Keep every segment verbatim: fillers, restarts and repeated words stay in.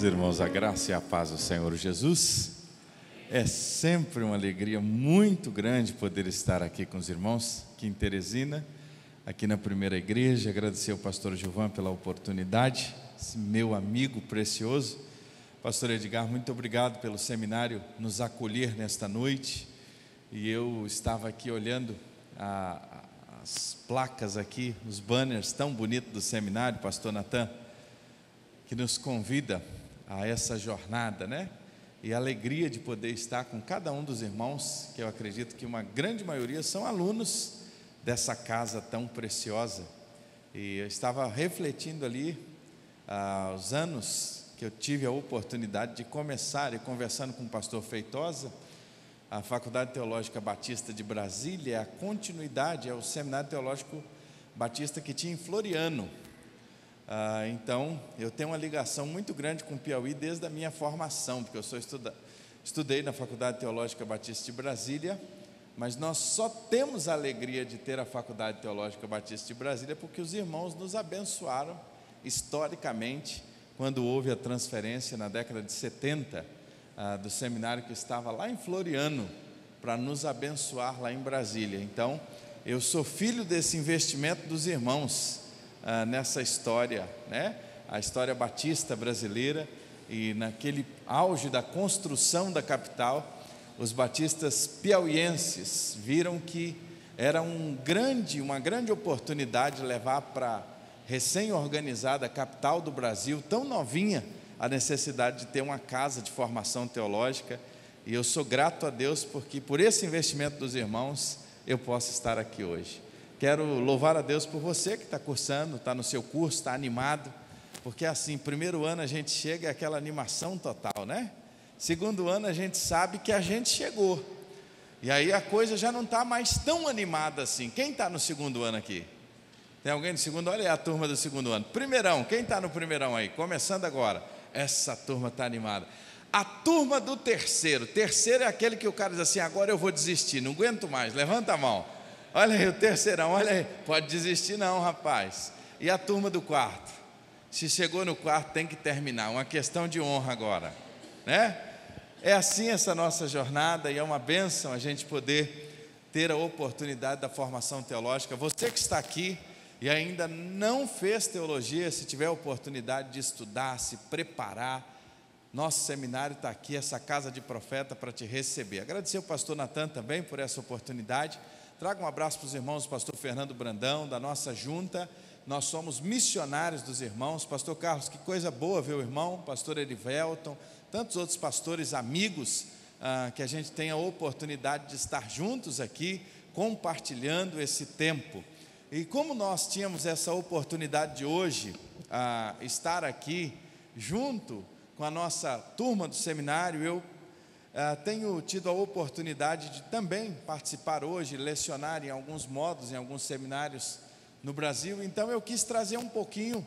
irmãos, a graça e a paz do Senhor Jesus. É sempre uma alegria muito grande poder estar aqui com os irmãos aqui em Teresina, aqui na primeira igreja. Agradecer ao pastor Gilvan pela oportunidade, esse meu amigo precioso. Pastor Edgar, muito obrigado pelo seminário nos acolher nesta noite. E eu estava aqui olhando a, as placas aqui, os banners tão bonitos do seminário, pastor Natan, que nos convida a essa jornada, né? E a alegria de poder estar com cada um dos irmãos, que eu acredito que uma grande maioria são alunos dessa casa tão preciosa. E eu estava refletindo ali ah, os anos que eu tive a oportunidade de começar, e conversando com o pastor Feitosa, a Faculdade Teológica Batista de Brasília é a continuidade, é o Seminário Teológico Batista que tinha em Floriano. Ah, então, eu tenho uma ligação muito grande com o Piauí desde a minha formação, porque eu sou estuda, estudei na Faculdade Teológica Batista de Brasília, mas nós só temos a alegria de ter a Faculdade Teológica Batista de Brasília porque os irmãos nos abençoaram historicamente, quando houve a transferência na década de setenta, ah, do seminário que estava lá em Floriano, para nos abençoar lá em Brasília. Então, eu sou filho desse investimento dos irmãos, Ah, nessa história, né? A história batista brasileira. E naquele auge da construção da capital, os batistas piauienses viram que era um grande, uma grande oportunidade levar para a recém-organizada capital do Brasil, tão novinha, a necessidade de ter uma casa de formação teológica. E eu sou grato a Deus porque por esse investimento dos irmãos eu posso estar aqui hoje. Quero louvar a Deus por você que está cursando, está no seu curso, está animado, porque assim, primeiro ano a gente chega, é aquela animação total, né? Segundo ano a gente sabe que a gente chegou, e aí a coisa já não está mais tão animada assim. Quem está no segundo ano aqui? Tem alguém no segundo? Olha aí a turma do segundo ano. Primeirão, quem está no primeirão aí? Começando agora, essa turma está animada. A turma do terceiro, terceiro é aquele que o cara diz assim, agora eu vou desistir, não aguento mais, levanta a mão. Olha aí o terceirão, olha aí, pode desistir não, rapaz. E a turma do quarto? Se chegou no quarto, tem que terminar, uma questão de honra agora, né? É assim essa nossa jornada, e é uma bênção a gente poder ter a oportunidade da formação teológica. Você que está aqui e ainda não fez teologia, se tiver a oportunidade de estudar, se preparar, nosso seminário está aqui, essa casa de profeta para te receber. Agradecer ao pastor Natan também por essa oportunidade. Traga um abraço para os irmãos do pastor Fernando Brandão, da nossa junta. Nós somos missionários dos irmãos. Pastor Carlos, que coisa boa ver o irmão, pastor Erivelton, tantos outros pastores amigos, ah, que a gente tem a oportunidade de estar juntos aqui, compartilhando esse tempo. E como nós tínhamos essa oportunidade de hoje, ah, estar aqui junto com a nossa turma do seminário, eu Uh, tenho tido a oportunidade de também participar hoje, lecionar em alguns modos, em alguns seminários no Brasil. Então eu quis trazer um pouquinho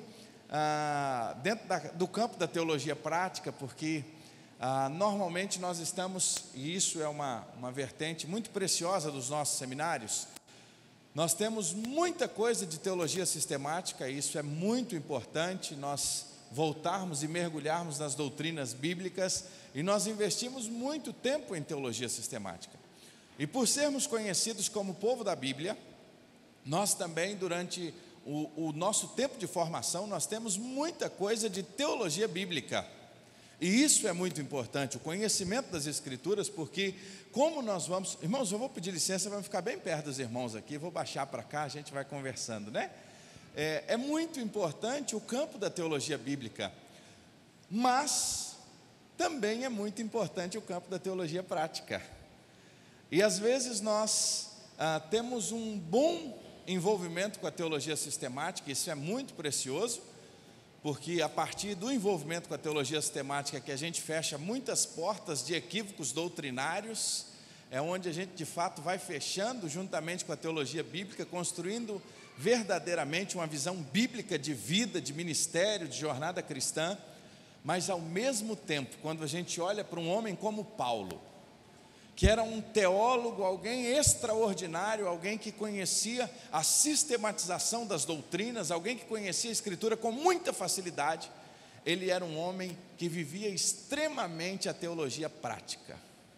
uh, dentro da, do campo da teologia prática, porque uh, normalmente nós estamos, e isso é uma, uma vertente muito preciosa dos nossos seminários, nós temos muita coisa de teologia sistemática, e isso é muito importante, nós voltarmos e mergulharmos nas doutrinas bíblicas, e nós investimos muito tempo em teologia sistemática. E por sermos conhecidos como povo da Bíblia, nós também, durante o, o nosso tempo de formação, nós temos muita coisa de teologia bíblica. E isso é muito importante, o conhecimento das Escrituras, porque como nós vamos... Irmãos, eu vou pedir licença, vamos ficar bem perto dos irmãos aqui, vou baixar para cá, a gente vai conversando, né? É, é muito importante o campo da teologia bíblica, mas também é muito importante o campo da teologia prática. E às vezes nós ah, temos um bom envolvimento com a teologia sistemática, isso é muito precioso, porque a partir do envolvimento com a teologia sistemática que a gente fecha muitas portas de equívocos doutrinários, é onde a gente de fato vai fechando juntamente com a teologia bíblica, construindo verdadeiramente uma visão bíblica de vida, de ministério, de jornada cristã. Mas ao mesmo tempo, quando a gente olha para um homem como Paulo, que era um teólogo, alguém extraordinário, alguém que conhecia a sistematização das doutrinas, alguém que conhecia a Escritura com muita facilidade, ele era um homem que vivia extremamente a teologia prática.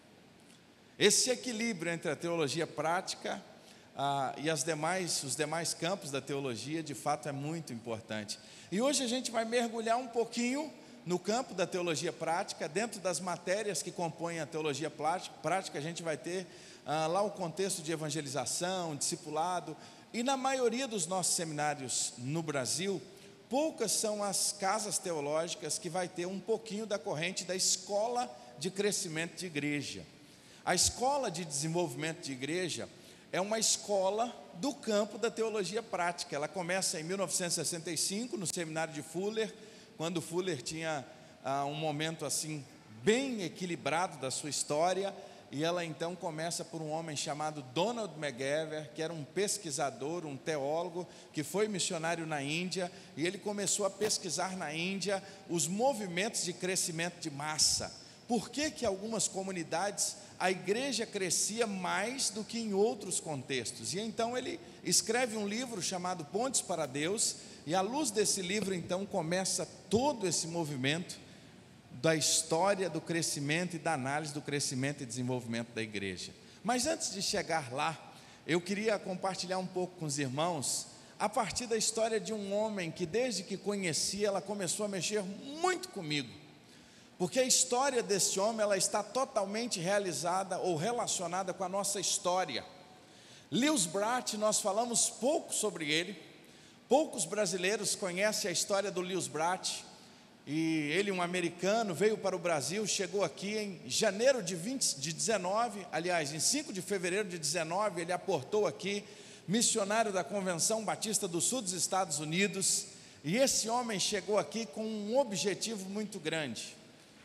Esse equilíbrio entre a teologia prática ah, e as demais, os demais campos da teologia, de fato, é muito importante. E hoje a gente vai mergulhar um pouquinho no campo da teologia prática. Dentro das matérias que compõem a teologia prática, a gente vai ter ah, lá o contexto de evangelização, discipulado, e na maioria dos nossos seminários no Brasil, poucas são as casas teológicas que vai ter um pouquinho da corrente da escola de crescimento de igreja. A escola de desenvolvimento de igreja é uma escola do campo da teologia prática. Ela começa em mil novecentos e sessenta e cinco, no seminário de Fuller, quando Fuller tinha ah, um momento assim, bem equilibrado da sua história, e ela então começa por um homem chamado Donald McGever, que era um pesquisador, um teólogo, que foi missionário na Índia, e ele começou a pesquisar na Índia os movimentos de crescimento de massa. Por que que algumas comunidades a igreja crescia mais do que em outros contextos? E então ele escreve um livro chamado Pontes para Deus, e à luz desse livro então começa todo esse movimento da história do crescimento e da análise do crescimento e desenvolvimento da igreja. Mas antes de chegar lá, eu queria compartilhar um pouco com os irmãos, a partir da história de um homem que desde que conheci, ela começou a mexer muito comigo, porque a história desse homem, ela está totalmente realizada ou relacionada com a nossa história. Lewis Bratt, nós falamos pouco sobre ele, poucos brasileiros conhecem a história do Lewis Bratt, e ele, um americano, veio para o Brasil, chegou aqui em janeiro de, vinte, de dezenove, aliás, em cinco de fevereiro de dezenove, ele aportou aqui, missionário da Convenção Batista do Sul dos Estados Unidos, e esse homem chegou aqui com um objetivo muito grande: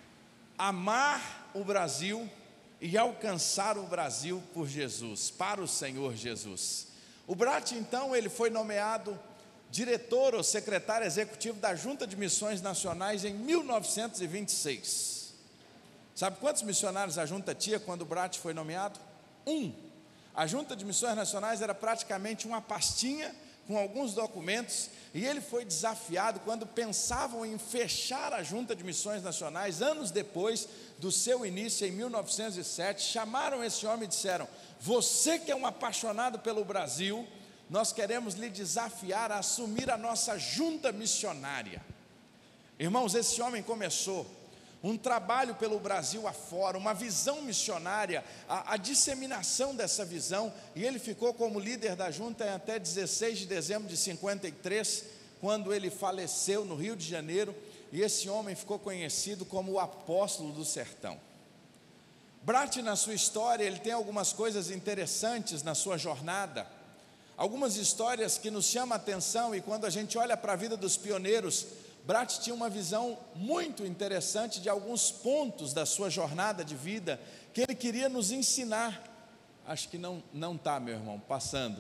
amar o Brasil e alcançar o Brasil por Jesus, para o Senhor Jesus. O Bratt, então, ele foi nomeado diretor ou secretário executivo da Junta de Missões Nacionais em mil novecentos e vinte e seis. Sabe quantos missionários a junta tinha quando o Bratt foi nomeado? Um. A Junta de Missões Nacionais era praticamente uma pastinha com alguns documentos, e ele foi desafiado quando pensavam em fechar a Junta de Missões Nacionais, anos depois do seu início em mil novecentos e sete, chamaram esse homem e disseram: você que é um apaixonado pelo Brasil, nós queremos lhe desafiar a assumir a nossa junta missionária. Irmãos, esse homem começou um trabalho pelo Brasil afora, uma visão missionária, a, a disseminação dessa visão, e ele ficou como líder da junta até dezesseis de dezembro de cinquenta e três, quando ele faleceu no Rio de Janeiro, e esse homem ficou conhecido como o apóstolo do sertão. Bratt, na sua história, ele tem algumas coisas interessantes na sua jornada, algumas histórias que nos chamam a atenção, e quando a gente olha para a vida dos pioneiros, Bratt tinha uma visão muito interessante de alguns pontos da sua jornada de vida, que ele queria nos ensinar. Acho que não não está, meu irmão, passando.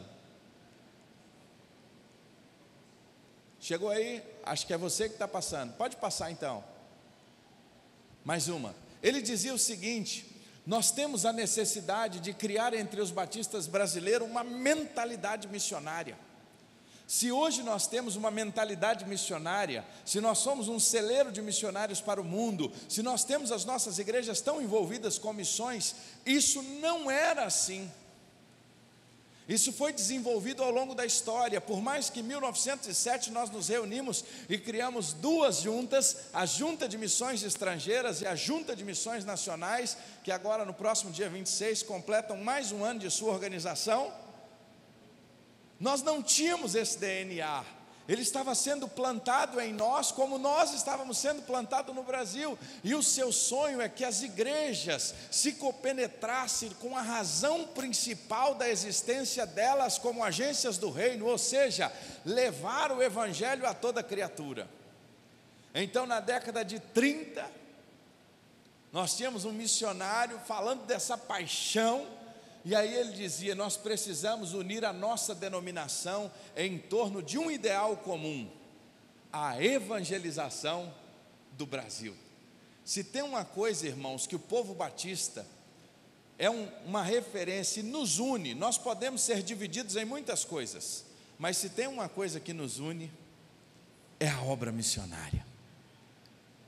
Chegou aí? Acho que é você que está passando, pode passar então. Mais uma. Ele dizia o seguinte: nós temos a necessidade de criar entre os batistas brasileiros uma mentalidade missionária. Se hoje nós temos uma mentalidade missionária, se nós somos um celeiro de missionários para o mundo, se nós temos as nossas igrejas tão envolvidas com missões, isso não era assim. Isso foi desenvolvido ao longo da história. Por mais que em mil novecentos e sete nós nos reunimos e criamos duas juntas, a Junta de Missões Estrangeiras e a Junta de Missões Nacionais, que agora no próximo dia vinte e seis completam mais um ano de sua organização, nós não tínhamos esse D N A, ele estava sendo plantado em nós, como nós estávamos sendo plantados no Brasil, e o seu sonho é que as igrejas se compenetrassem com a razão principal da existência delas como agências do reino, ou seja, levar o evangelho a toda criatura. Então, na década de trinta, nós tínhamos um missionário falando dessa paixão, e aí ele dizia: nós precisamos unir a nossa denominação em torno de um ideal comum, a evangelização do Brasil. Se tem uma coisa, irmãos, que o povo batista é um, uma referência e nos une, nós podemos ser divididos em muitas coisas, mas se tem uma coisa que nos une, é a obra missionária.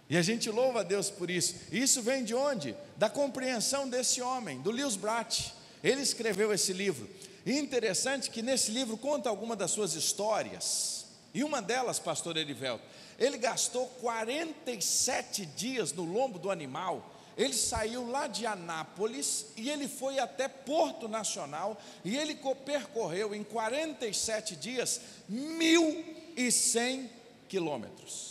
E a gente louva a Deus por isso. Isso vem de onde? Da compreensão desse homem, do Lewis Bratt. Ele escreveu esse livro. E interessante que nesse livro conta algumas das suas histórias. E uma delas, pastor Erivelto, ele gastou quarenta e sete dias no lombo do animal. Ele saiu lá de Anápolis e ele foi até Porto Nacional. E ele percorreu em quarenta e sete dias mil e cem quilômetros.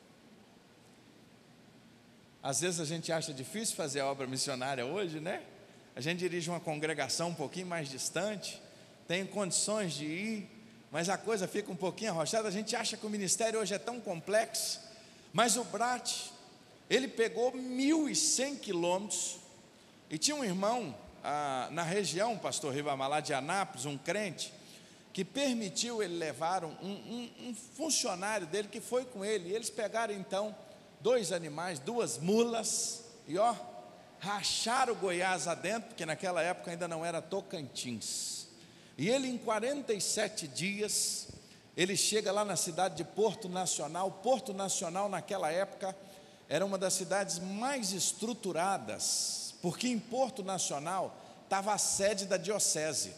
Às vezes a gente acha difícil fazer a obra missionária hoje, né? A gente dirige uma congregação um pouquinho mais distante, tem condições de ir, mas a coisa fica um pouquinho arrochada. A gente acha que o ministério hoje é tão complexo, mas o Bratt, ele pegou mil e cem quilômetros, e tinha um irmão ah, na região, pastor Ribamar, lá de Anápolis, um crente, que permitiu ele levar um, um, um funcionário dele que foi com ele, e eles pegaram então dois animais, duas mulas, e ó, racharam o Goiás adentro, porque naquela época ainda não era Tocantins. E ele em quarenta e sete dias, ele chega lá na cidade de Porto Nacional. Porto Nacional naquela época era uma das cidades mais estruturadas, porque em Porto Nacional estava a sede da diocese.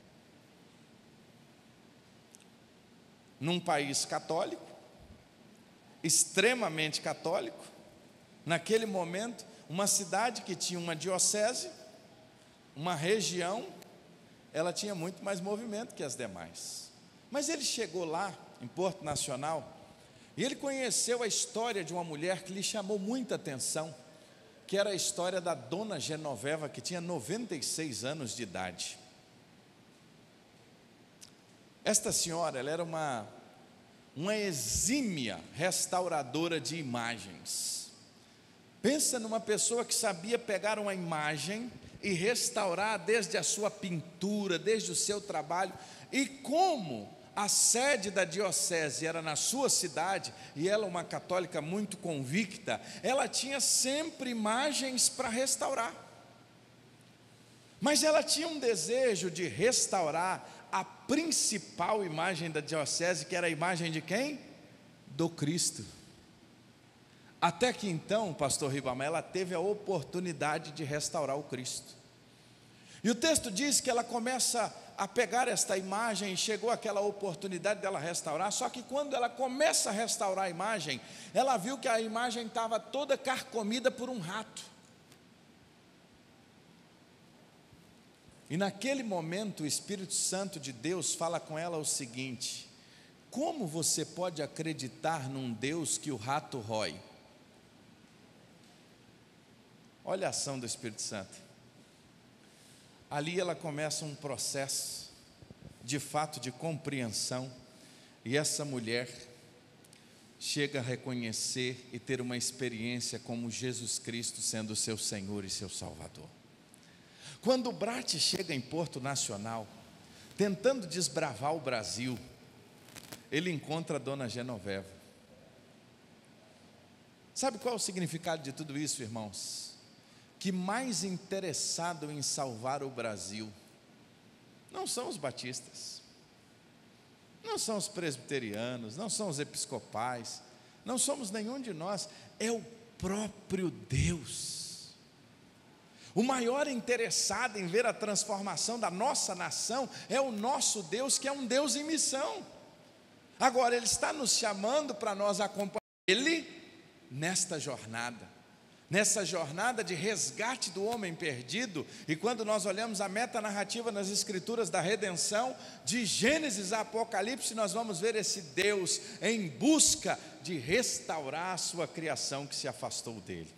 Num país católico, extremamente católico, naquele momento, uma cidade que tinha uma diocese, uma região, ela tinha muito mais movimento que as demais. Mas ele chegou lá, em Porto Nacional, e ele conheceu a história de uma mulher que lhe chamou muita atenção, que era a história da dona Genoveva, que tinha noventa e seis anos de idade. Esta senhora, ela era uma, uma exímia restauradora de imagens. Pensa numa pessoa que sabia pegar uma imagem e restaurar desde a sua pintura, desde o seu trabalho. E como a sede da diocese era na sua cidade, e ela uma católica muito convicta, ela tinha sempre imagens para restaurar. Mas ela tinha um desejo de restaurar a principal imagem da diocese, que era a imagem de quem? Do Cristo. Até que então, pastor Ribamar, ela teve a oportunidade de restaurar o Cristo. E o texto diz que ela começa a pegar esta imagem, e chegou aquela oportunidade dela restaurar. Só que quando ela começa a restaurar a imagem, ela viu que a imagem estava toda carcomida por um rato. E naquele momento o Espírito Santo de Deus fala com ela o seguinte: como você pode acreditar num Deus que o rato rói? Olha a ação do Espírito Santo. Ali ela começa um processo de fato de compreensão, e essa mulher chega a reconhecer e ter uma experiência como Jesus Cristo sendo seu Senhor e seu Salvador. Quando o Bratt chega em Porto Nacional, tentando desbravar o Brasil, ele encontra a dona Genoveva. Sabe qual é o significado de tudo isso, irmãos? Que mais interessado em salvar o Brasil não são os batistas, não são os presbiterianos, não são os episcopais, não somos nenhum de nós, é o próprio Deus. O maior interessado em ver a transformação da nossa nação é o nosso Deus, que é um Deus em missão. Agora, Ele está nos chamando para nós acompanhar Ele nesta jornada, nessa jornada de resgate do homem perdido. E quando nós olhamos a metanarrativa nas escrituras da redenção, de Gênesis a Apocalipse, nós vamos ver esse Deus em busca de restaurar a sua criação que se afastou dele.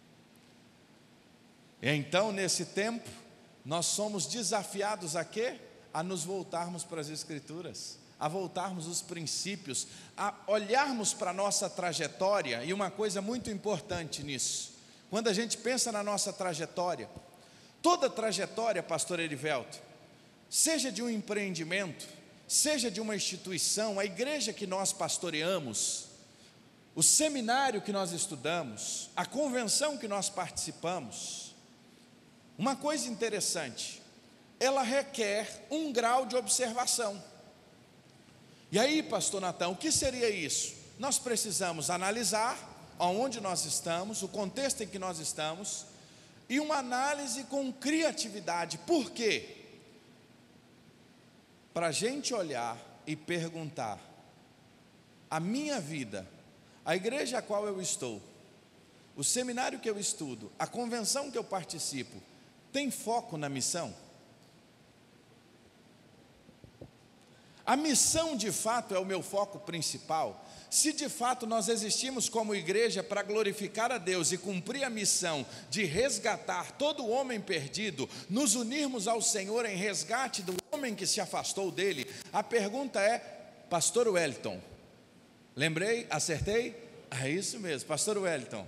E então, nesse tempo, nós somos desafiados a quê? A nos voltarmos para as escrituras, a voltarmos os princípios, a olharmos para a nossa trajetória. E uma coisa muito importante nisso, quando a gente pensa na nossa trajetória, toda trajetória, pastor Erivelto, seja de um empreendimento, seja de uma instituição, a igreja que nós pastoreamos, o seminário que nós estudamos, a convenção que nós participamos, uma coisa interessante, ela requer um grau de observação. E aí, pastor Natão, o que seria isso? Nós precisamos analisar, aonde nós estamos, o contexto em que nós estamos, e uma análise com criatividade. Por quê? Para a gente olhar e perguntar: a minha vida, a igreja a qual eu estou, o seminário que eu estudo, a convenção que eu participo, tem foco na missão? A missão de fato é o meu foco principal? Se de fato nós existimos como igreja para glorificar a Deus e cumprir a missão de resgatar todo o homem perdido, nos unirmos ao Senhor em resgate do homem que se afastou dele, a pergunta é: Pastor Wellington, lembrei? Acertei? É isso mesmo, Pastor Wellington.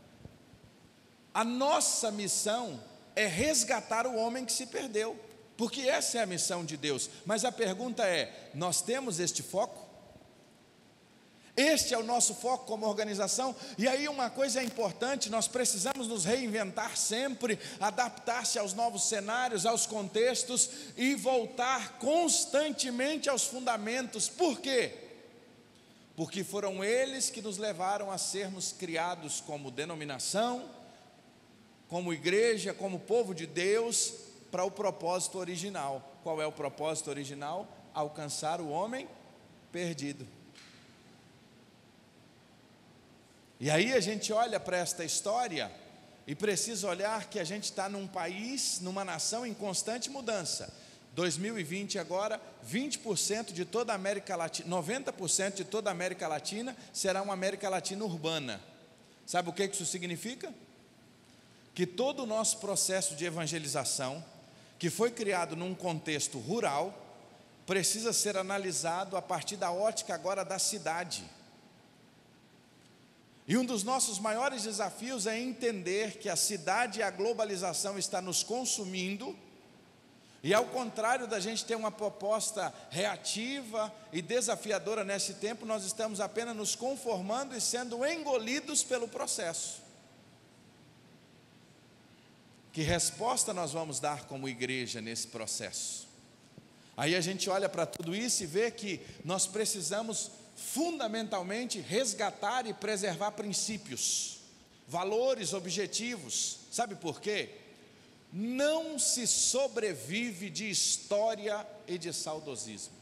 A nossa missão é resgatar o homem que se perdeu, porque essa é a missão de Deus. Mas a pergunta é: nós temos este foco? Este é o nosso foco como organização? E aí uma coisa é importante: nós precisamos nos reinventar sempre, adaptar-se aos novos cenários, aos contextos e voltar constantemente aos fundamentos. Por quê? Porque foram eles que nos levaram a sermos criados como denominação, como igreja, como povo de Deus, para o propósito original. Qual é o propósito original? Alcançar o homem perdido. E aí a gente olha para esta história e precisa olhar que a gente está num país, numa nação em constante mudança. dois mil e vinte agora, vinte por cento de toda a América Latina, noventa por cento de toda a América Latina será uma América Latina urbana. Sabe o que isso significa? Que todo o nosso processo de evangelização, que foi criado num contexto rural, precisa ser analisado a partir da ótica agora da cidade. E um dos nossos maiores desafios é entender que a cidade e a globalização está nos consumindo, e ao contrário da gente ter uma proposta reativa e desafiadora nesse tempo, nós estamos apenas nos conformando e sendo engolidos pelo processo. Que resposta nós vamos dar como igreja nesse processo? Aí a gente olha para tudo isso e vê que nós precisamos fundamentalmente resgatar e preservar princípios, valores, objetivos. Sabe por quê? Não se sobrevive de história e de saudosismo.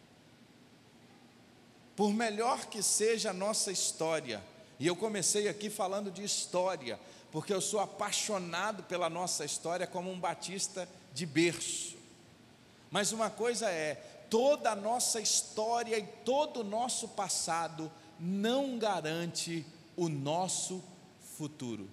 Por melhor que seja a nossa história, e eu comecei aqui falando de história, porque eu sou apaixonado pela nossa história como um batista de berço. Mas uma coisa é, toda a nossa história e todo o nosso passado não garante o nosso futuro.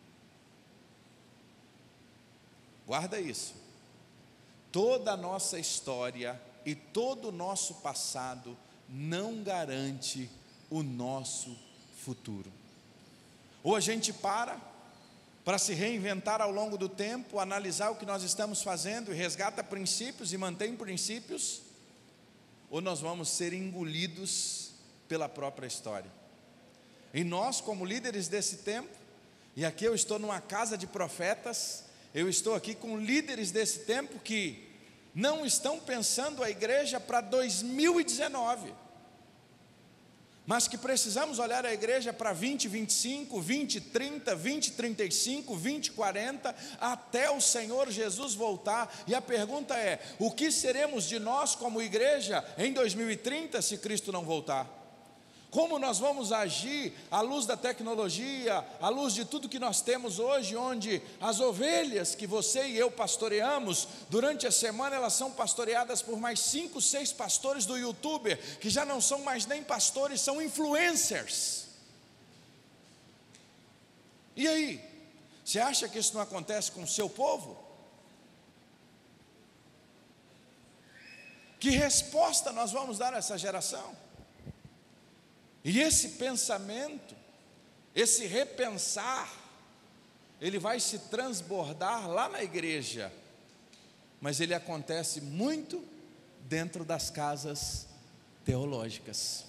Guarda isso. Toda a nossa história e todo o nosso passado não garante o nosso futuro. Ou a gente para, para se reinventar ao longo do tempo, analisar o que nós estamos fazendo e resgata princípios e mantém princípios, ou nós vamos ser engolidos pela própria história. E nós, como líderes desse tempo, e aqui eu estou numa casa de profetas, eu estou aqui com líderes desse tempo que não estão pensando a igreja para dois mil e dezenove, mas que precisamos olhar a igreja para vinte, vinte e cinco, vinte, trinta, vinte, trinta e cinco, vinte, quarenta, até o Senhor Jesus voltar. E a pergunta é: o que seremos de nós como igreja em dois mil e trinta se Cristo não voltar? Como nós vamos agir à luz da tecnologia, à luz de tudo que nós temos hoje, onde as ovelhas que você e eu pastoreamos, durante a semana elas são pastoreadas por mais cinco, seis pastores do YouTube, que já não são mais nem pastores, são influencers. E aí, você acha que isso não acontece com o seu povo? Que resposta nós vamos dar a essa geração? E esse pensamento, esse repensar, ele vai se transbordar lá na igreja, mas ele acontece muito dentro das casas teológicas.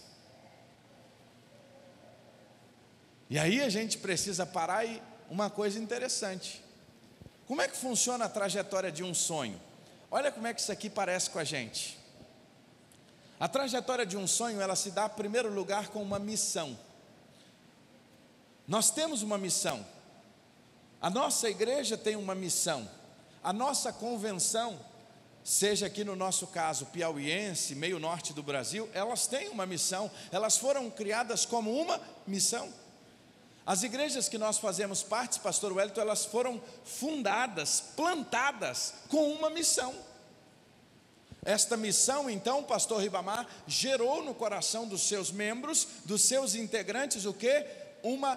E aí a gente precisa parar e uma coisa interessante: como é que funciona a trajetória de um sonho? Olha como é que isso aqui parece com a gente. A trajetória de um sonho, ela se dá em primeiro lugar com uma missão. Nós temos uma missão, a nossa igreja tem uma missão, a nossa convenção, seja aqui no nosso caso piauiense, meio norte do Brasil, elas têm uma missão, elas foram criadas como uma missão. As igrejas que nós fazemos parte, pastor Wellington, elas foram fundadas, plantadas com uma missão. Esta missão, então, pastor Ribamar, gerou no coração dos seus membros, dos seus integrantes, o quê? Uma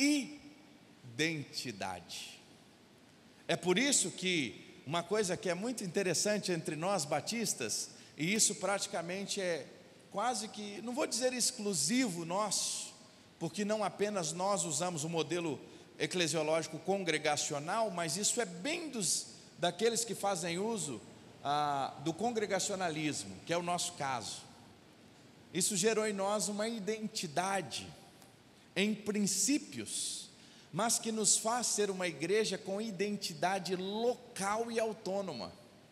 identidade. É por isso que uma coisa que é muito interessante entre nós batistas, e isso praticamente é quase que, não vou dizer exclusivo nosso, porque não apenas nós usamos o modelo eclesiológico congregacional, mas isso é bem dos, daqueles que fazem uso ah, do congregacionalismo, que é o nosso caso. Isso gerou em nós uma identidade, em princípios, mas que nos faz ser uma igreja com identidade local e autônoma.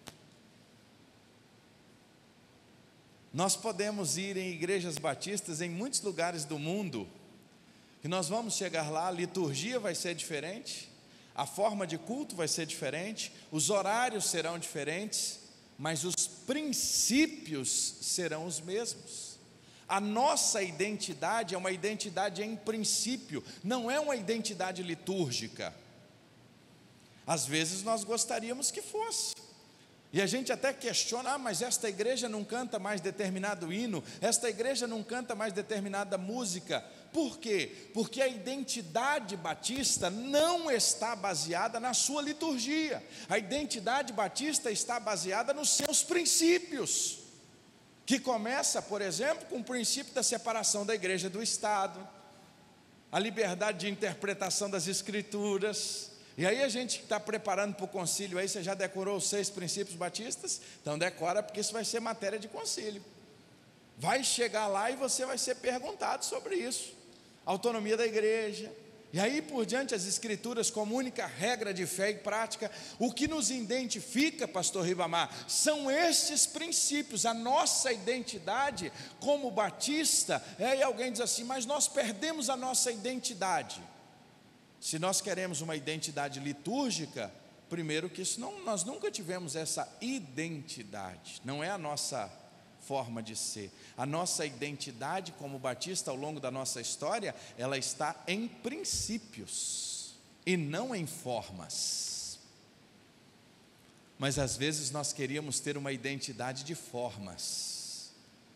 Nós podemos ir em igrejas batistas em muitos lugares do mundo, que nós vamos chegar lá, a liturgia vai ser diferente, a forma de culto vai ser diferente, os horários serão diferentes, mas os princípios serão os mesmos. A nossa identidade é uma identidade em princípio, não é uma identidade litúrgica. Às vezes nós gostaríamos que fosse, e a gente até questiona, ah, mas esta igreja não canta mais determinado hino, esta igreja não canta mais determinada música. Por quê? Porque a identidade batista não está baseada na sua liturgia, a identidade batista está baseada nos seus princípios, que começa, por exemplo, com o princípio da separação da igreja do Estado, a liberdade de interpretação das Escrituras. E aí a gente está preparando para o concílio, aí você já decorou os seis princípios batistas? Então decora, porque isso vai ser matéria de concílio. Vai chegar lá e você vai ser perguntado sobre isso. Autonomia da igreja, e aí por diante as Escrituras como única regra de fé e prática. O que nos identifica, pastor Ribamar, são estes princípios, a nossa identidade como batista. É, e alguém diz assim, mas nós perdemos a nossa identidade. Se nós queremos uma identidade litúrgica, primeiro que isso não, nós nunca tivemos essa identidade, não é a nossa forma de ser. A nossa identidade como batista ao longo da nossa história, ela está em princípios e não em formas. Mas às vezes nós queríamos ter uma identidade de formas.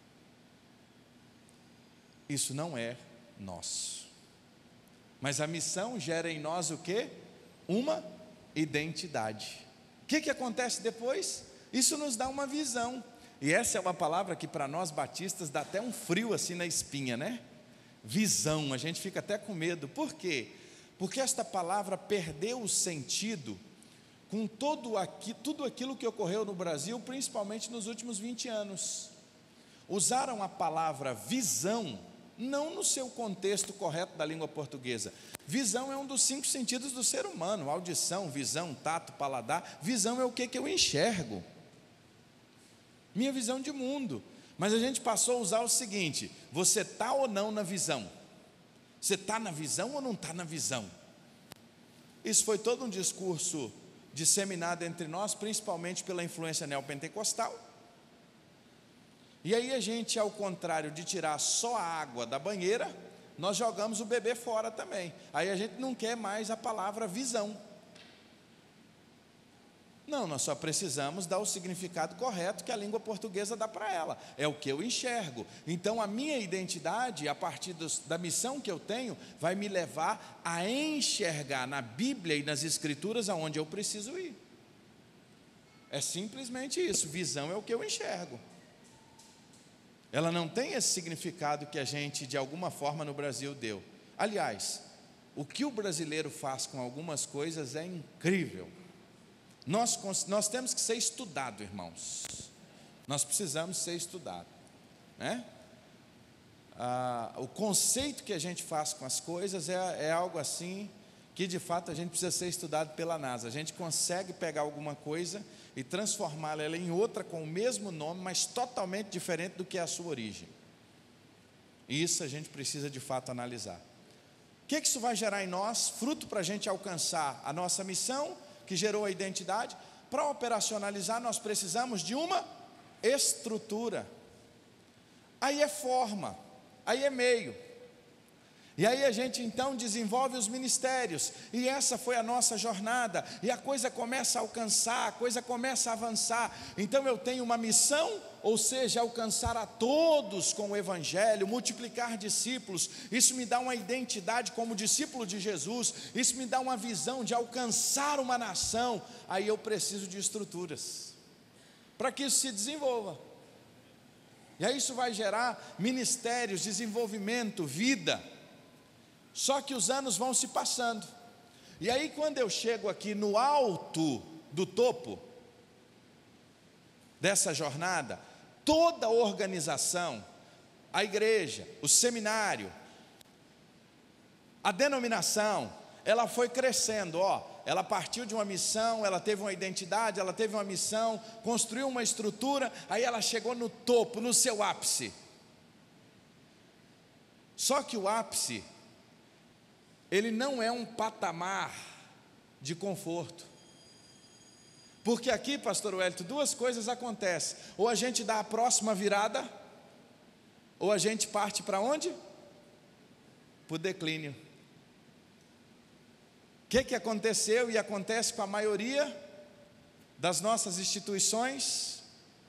Isso não é nosso. Mas a missão gera em nós o quê? Uma identidade. O que que acontece depois? Isso nos dá uma visão. E essa é uma palavra que para nós batistas dá até um frio assim na espinha, né? Visão, a gente fica até com medo. Por quê? Porque esta palavra perdeu o sentido com todo aqui, tudo aquilo que ocorreu no Brasil, principalmente nos últimos vinte anos. Usaram a palavra visão, não no seu contexto correto da língua portuguesa. Visão é um dos cinco sentidos do ser humano: audição, visão, tato, paladar. Visão é o que que eu enxergo, minha visão de mundo. Mas a gente passou a usar o seguinte: você está ou não na visão? Você está na visão ou não está na visão? Isso foi todo um discurso disseminado entre nós, principalmente pela influência neopentecostal. E aí a gente, ao contrário de tirar só a água da banheira, nós jogamos o bebê fora também. Aí a gente não quer mais a palavra visão. Não, nós só precisamos dar o significado correto que a língua portuguesa dá para ela. É o que eu enxergo. Então a minha identidade, a partir dos, da missão que eu tenho, vai me levar a enxergar na Bíblia e nas Escrituras aonde eu preciso ir. É simplesmente isso. Visão é o que eu enxergo. Ela não tem esse significado que a gente de alguma forma no Brasil deu. Aliás, o que o brasileiro faz com algumas coisas é incrível. Nós, nós temos que ser estudado, irmãos. Nós precisamos ser estudado, né? Ah, o conceito que a gente faz com as coisas é, é algo assim que de fato a gente precisa ser estudado pela NASA. A gente consegue pegar alguma coisa e transformá-la em outra com o mesmo nome, mas totalmente diferente do que é a sua origem. E isso a gente precisa de fato analisar. que, que isso vai gerar em nós? Fruto para a gente alcançar a nossa missão, que gerou a identidade. Para operacionalizar, nós precisamos de uma estrutura. Aí é forma, aí é meio. E aí a gente então desenvolve os ministérios, e essa foi a nossa jornada, e a coisa começa a alcançar, a coisa começa a avançar. Então eu tenho uma missão, ou seja, alcançar a todos com o Evangelho, multiplicar discípulos. Isso me dá uma identidade como discípulo de Jesus, isso me dá uma visão de alcançar uma nação. Aí eu preciso de estruturas, para que isso se desenvolva. E aí isso vai gerar ministérios, desenvolvimento, vida. Só que os anos vão se passando, e aí quando eu chego aqui no alto do topo dessa jornada, toda a organização, a igreja, o seminário, a denominação, ela foi crescendo, ó, ela partiu de uma missão, ela teve uma identidade, ela teve uma missão, construiu uma estrutura, aí ela chegou no topo, no seu ápice. Só que o ápice, ele não é um patamar de conforto, porque aqui, pastor Wellington, duas coisas acontecem: ou a gente dá a próxima virada, ou a gente parte para onde? Para o declínio. O que, que aconteceu e acontece com a maioria das nossas instituições?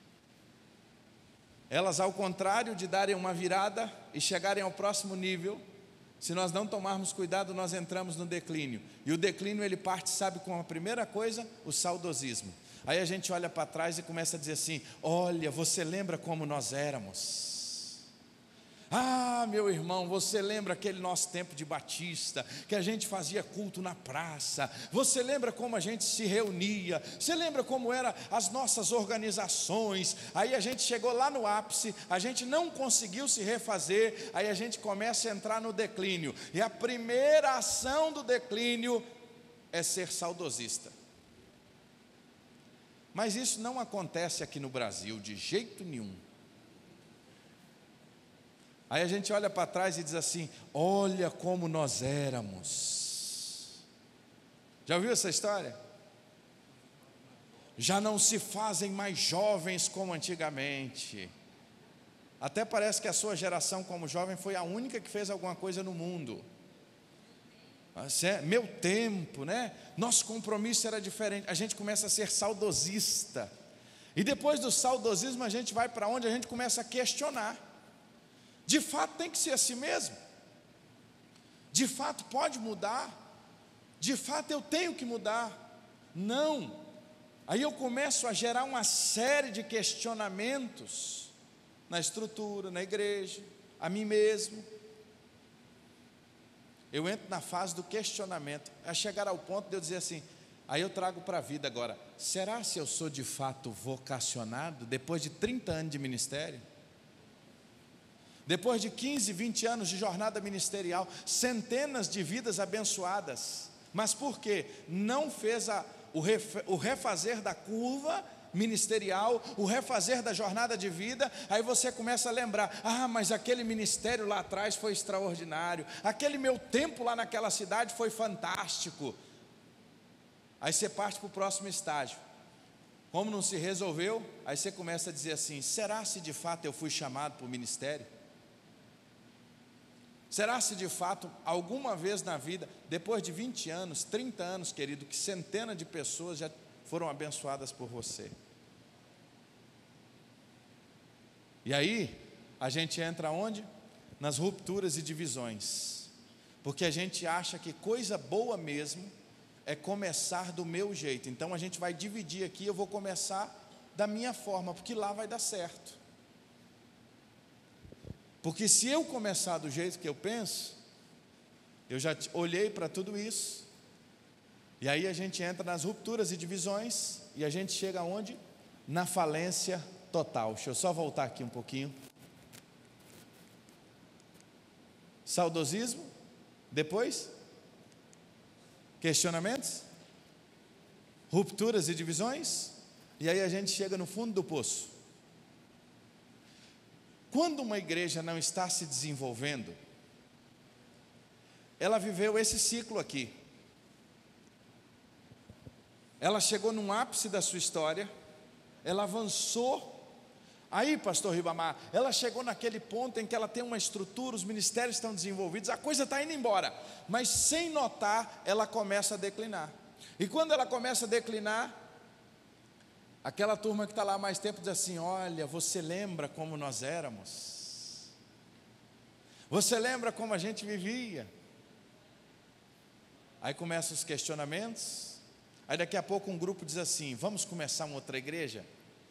Elas, ao contrário de darem uma virada e chegarem ao próximo nível, se nós não tomarmos cuidado, nós entramos no declínio. E o declínio, ele parte, sabe, com a primeira coisa? O saudosismo. Aí a gente olha para trás e começa a dizer assim: olha, você lembra como nós éramos? Ah, meu irmão, você lembra aquele nosso tempo de Batista, que a gente fazia culto na praça? Você lembra como a gente se reunia? Você lembra como eram as nossas organizações? Aí a gente chegou lá no ápice, a gente não conseguiu se refazer, aí a gente começa a entrar no declínio. E a primeira ação do declínio é ser saudosista. Mas isso não acontece aqui no Brasil de jeito nenhum. Aí a gente olha para trás e diz assim: olha como nós éramos. Já ouviu essa história? Já não se fazem mais jovens como antigamente. Até parece que a sua geração como jovem foi a única que fez alguma coisa no mundo. Meu tempo, né? Nosso compromisso era diferente. A gente começa a ser saudosista. E depois do saudosismo a gente vai para onde? A gente começa a questionar. De fato tem que ser assim mesmo? De fato pode mudar? De fato eu tenho que mudar? Não. Aí eu começo a gerar uma série de questionamentos na estrutura, na igreja, a mim mesmo. Eu entro na fase do questionamento, a chegar ao ponto de eu dizer assim, aí eu trago para a vida agora: será se eu sou de fato vocacionado depois de trinta anos de ministério? Depois de quinze, vinte anos de jornada ministerial, centenas de vidas abençoadas, mas por quê? Não fez a, o, ref, o refazer da curva ministerial, o refazer da jornada de vida. Aí você começa a lembrar: ah, mas aquele ministério lá atrás foi extraordinário, aquele meu tempo lá naquela cidade foi fantástico. Aí você parte para o próximo estágio. Como não se resolveu, aí você começa a dizer assim: será se de fato eu fui chamado para o ministério? Será se de fato, alguma vez na vida, depois de vinte anos, trinta anos, querido, que centenas de pessoas já foram abençoadas por você? E aí, a gente entra onde? Nas rupturas e divisões, porque a gente acha que coisa boa mesmo é começar do meu jeito. Então a gente vai dividir aqui, eu vou começar da minha forma, porque lá vai dar certo. Porque se eu começar do jeito que eu penso, eu já olhei para tudo isso, e aí a gente entra nas rupturas e divisões, e a gente chega aonde? Na falência total. Deixa eu só voltar aqui um pouquinho. Saudosismo, depois questionamentos, rupturas e divisões, e aí a gente chega no fundo do poço. Quando uma igreja não está se desenvolvendo, ela viveu esse ciclo aqui. Ela chegou num ápice da sua história, ela avançou. Aí, pastor Ribamar, ela chegou naquele ponto em que ela tem uma estrutura, os ministérios estão desenvolvidos, a coisa está indo embora, mas sem notar, ela começa a declinar. E quando ela começa a declinar, aquela turma que está lá há mais tempo diz assim: olha, você lembra como nós éramos? Você lembra como a gente vivia? Aí começam os questionamentos. Aí daqui a pouco um grupo diz assim: vamos começar uma outra igreja?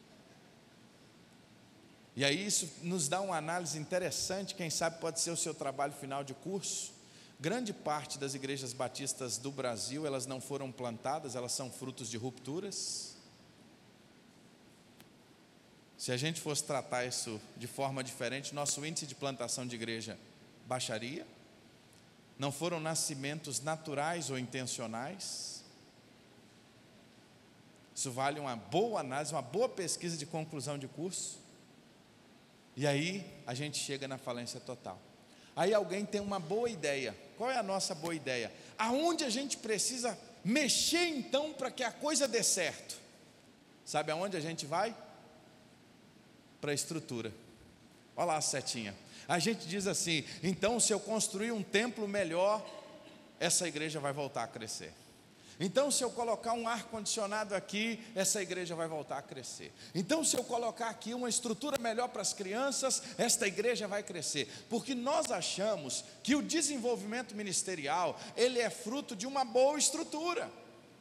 E aí isso nos dá uma análise interessante, quem sabe pode ser o seu trabalho final de curso. Grande parte das igrejas batistas do Brasil, elas não foram plantadas, elas são frutos de rupturas. Se a gente fosse tratar isso de forma diferente, nosso índice de plantação de igreja baixaria. Não foram nascimentos naturais ou intencionais. Isso vale uma boa análise, uma boa pesquisa de conclusão de curso. E aí a gente chega na falência total. Aí alguém tem uma boa ideia. Qual é a nossa boa ideia? Aonde a gente precisa mexer então para que a coisa dê certo? Sabe aonde a gente vai? Para a estrutura. Olha lá a setinha. A gente diz assim: então se eu construir um templo melhor, essa igreja vai voltar a crescer. Então se eu colocar um ar-condicionado aqui, essa igreja vai voltar a crescer. Então se eu colocar aqui uma estrutura melhor para as crianças, esta igreja vai crescer. Porque nós achamos que o desenvolvimento ministerial, ele é fruto de uma boa estrutura.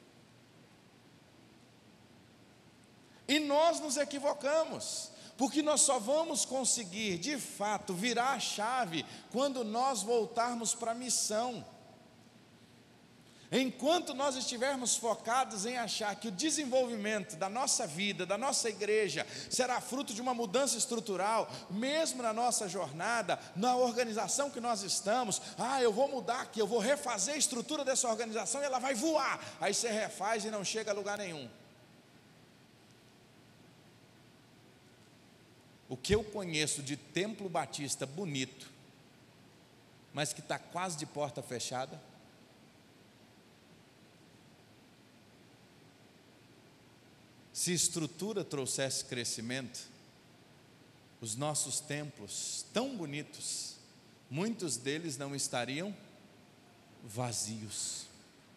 E nós nos equivocamos, porque nós só vamos conseguir de fato virar a chave quando nós voltarmos para a missão. Enquanto nós estivermos focados em achar que o desenvolvimento da nossa vida, da nossa igreja, será fruto de uma mudança estrutural, mesmo na nossa jornada, na organização que nós estamos, ah, eu vou mudar aqui, eu vou refazer a estrutura dessa organização e ela vai voar. Aí você refaz e não chega a lugar nenhum. O que eu conheço de templo batista bonito, mas que está quase de porta fechada, se estrutura trouxesse crescimento, os nossos templos tão bonitos, muitos deles não estariam vazios.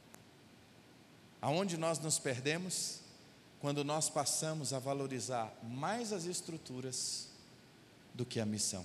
Aonde nós nos perdemos? Quando nós passamos a valorizar mais as estruturas do que a missão.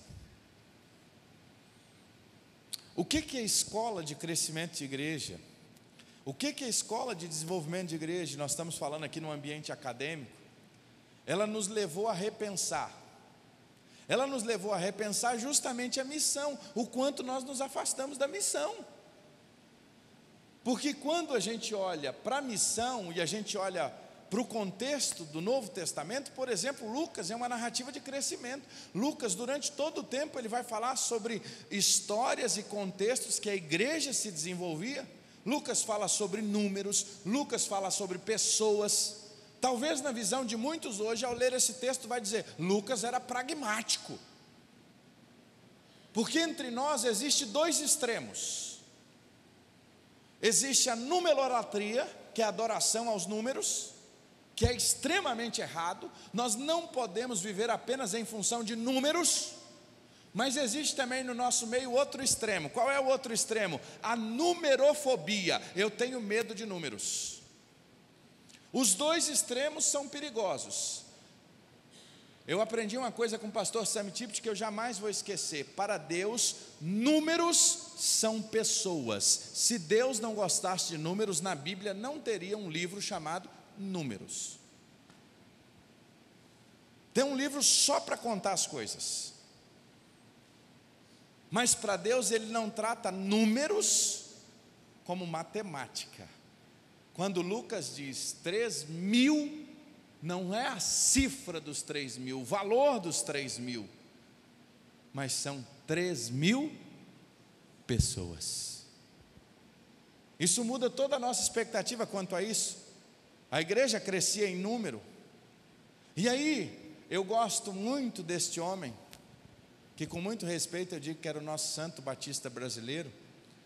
O que que é escola de crescimento de igreja? O que que é escola de desenvolvimento de igreja? Nós estamos falando aqui no ambiente acadêmico. Ela nos levou a repensar. Ela nos levou a repensar justamente a missão, o quanto nós nos afastamos da missão. Porque quando a gente olha para a missão e a gente olha para o contexto do Novo Testamento, por exemplo, Lucas é uma narrativa de crescimento. Lucas, durante todo o tempo, ele vai falar sobre histórias e contextos que a igreja se desenvolvia. Lucas fala sobre números, Lucas fala sobre pessoas. Talvez na visão de muitos hoje, ao ler esse texto, vai dizer: Lucas era pragmático. Porque entre nós existe dois extremos. Existe a numerolatria, que é a adoração aos números, que é extremamente errado. Nós não podemos viver apenas em função de números. Mas existe também no nosso meio outro extremo. Qual é o outro extremo? A numerofobia. Eu tenho medo de números. Os dois extremos são perigosos. Eu aprendi uma coisa com o pastor Sam Tippett que eu jamais vou esquecer. Para Deus, números são pessoas. Se Deus não gostasse de números, na Bíblia não teria um livro chamado Números. Tem um livro só para contar as coisas. Mas para Deus ele não trata números como matemática. Quando Lucas diz três mil, não é a cifra dos três mil, o valor dos três mil, mas são três mil pessoas. Isso muda toda a nossa expectativa quanto a isso. A igreja crescia em número. E aí, eu gosto muito deste homem, que com muito respeito eu digo que era o nosso santo batista brasileiro,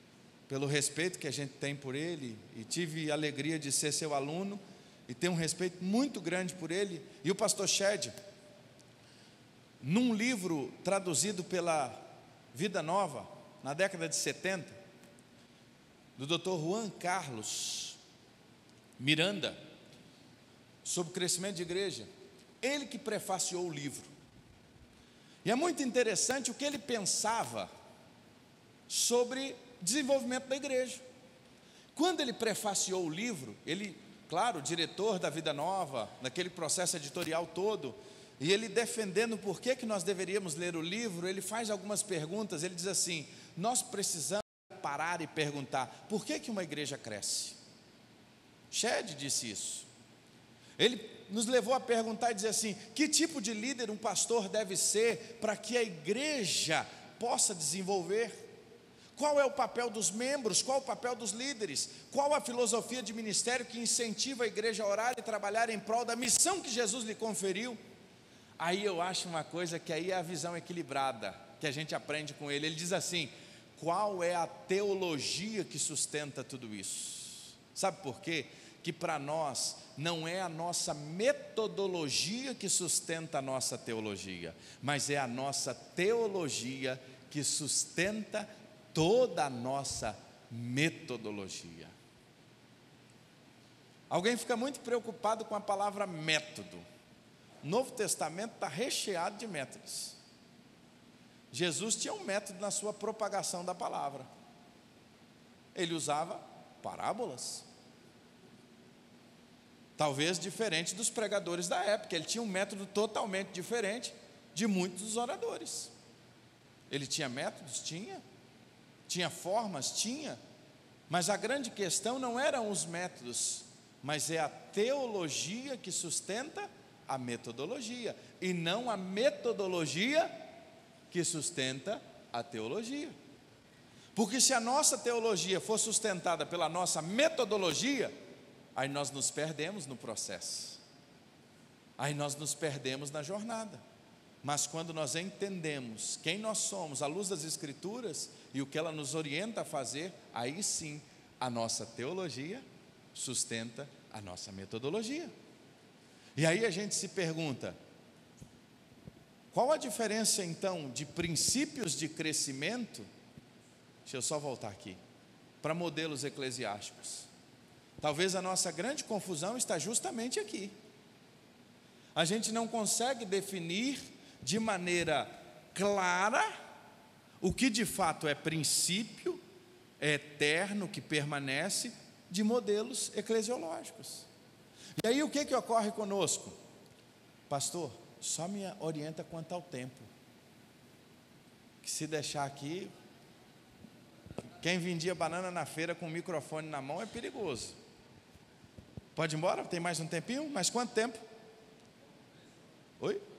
pelo respeito que a gente tem por ele, e tive a alegria de ser seu aluno, e tenho um respeito muito grande por ele. E o pastor Shed, num livro traduzido pela Vida Nova, na década de setenta, do doutor Juan Carlos Miranda, sobre crescimento de igreja, ele que prefaciou o livro. E é muito interessante o que ele pensava sobre desenvolvimento da igreja. Quando ele prefaciou o livro, ele, claro, diretor da Vida Nova, naquele processo editorial todo, e ele defendendo por que que nós deveríamos ler o livro, ele faz algumas perguntas. Ele diz assim: nós precisamos parar e perguntar, por que que uma igreja cresce? Shed disse isso. Ele nos levou a perguntar e dizer assim: que tipo de líder um pastor deve ser para que a igreja possa desenvolver? Qual é o papel dos membros? Qual o papel dos líderes? Qual a filosofia de ministério que incentiva a igreja a orar e trabalhar em prol da missão que Jesus lhe conferiu? Aí eu acho uma coisa que aí é a visão equilibrada, que a gente aprende com ele. Ele diz assim: qual é a teologia que sustenta tudo isso? Sabe por quê? Que para nós não é a nossa metodologia que sustenta a nossa teologia, mas é a nossa teologia que sustenta toda a nossa metodologia. Alguém fica muito preocupado com a palavra método. O Novo Testamento está recheado de métodos. Jesus tinha um método na sua propagação da palavra. Ele usava parábolas, talvez diferente dos pregadores da época. Ele tinha um método totalmente diferente de muitos dos oradores. Ele tinha métodos? Tinha. Tinha formas? Tinha. Mas a grande questão não eram os métodos, mas é a teologia que sustenta a metodologia, e não a metodologia que sustenta a teologia. Porque se a nossa teologia for sustentada pela nossa metodologia, aí nós nos perdemos no processo, aí nós nos perdemos na jornada. Mas quando nós entendemos quem nós somos à luz das Escrituras e o que ela nos orienta a fazer, aí sim a nossa teologia sustenta a nossa metodologia. E aí a gente se pergunta: qual a diferença então de princípios de crescimento, deixa eu só voltar aqui, para modelos eclesiásticos? Talvez a nossa grande confusão está justamente aqui. A gente não consegue definir de maneira clara o que de fato é princípio, é eterno, que permanece, de modelos eclesiológicos. E aí o que que ocorre conosco? Pastor, só me orienta quanto ao tempo, que se deixar aqui, quem vendia banana na feira com o microfone na mão é perigoso. Pode ir embora? Tem mais um tempinho? Mais quanto tempo? Oi?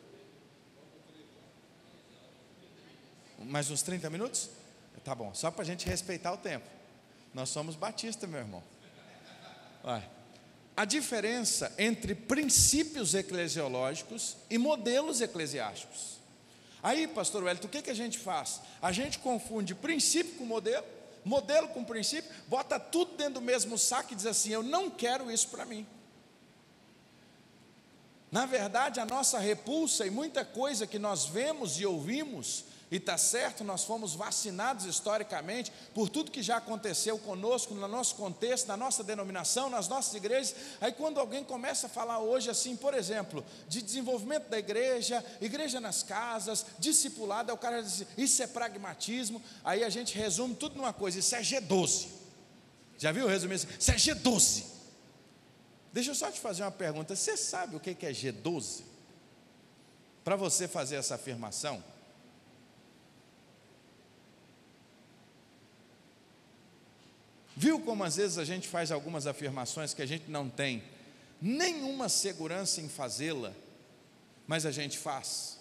Mais uns trinta minutos? Tá bom, só para a gente respeitar o tempo. Nós somos batistas, meu irmão. Vai. A diferença entre princípios eclesiológicos e modelos eclesiásticos. Aí, pastor Wellington, o que, que a gente faz? A gente confunde princípio com modelo, modelo com princípio, bota tudo dentro do mesmo saco e diz assim: eu não quero isso para mim. Na verdade, a nossa repulsa e muita coisa que nós vemos e ouvimos, e está certo, nós fomos vacinados historicamente por tudo que já aconteceu conosco, no nosso contexto, na nossa denominação, nas nossas igrejas. Aí quando alguém começa a falar hoje assim, por exemplo, de desenvolvimento da igreja, igreja nas casas, discipulado, aí o cara diz: isso é pragmatismo. Aí a gente resume tudo numa coisa: isso é G doze. Já viu resumir assim? Isso é G doze. Deixa eu só te fazer uma pergunta: você sabe o que é G doze? Para você fazer essa afirmação, viu como às vezes a gente faz algumas afirmações que a gente não tem nenhuma segurança em fazê-la, mas a gente faz?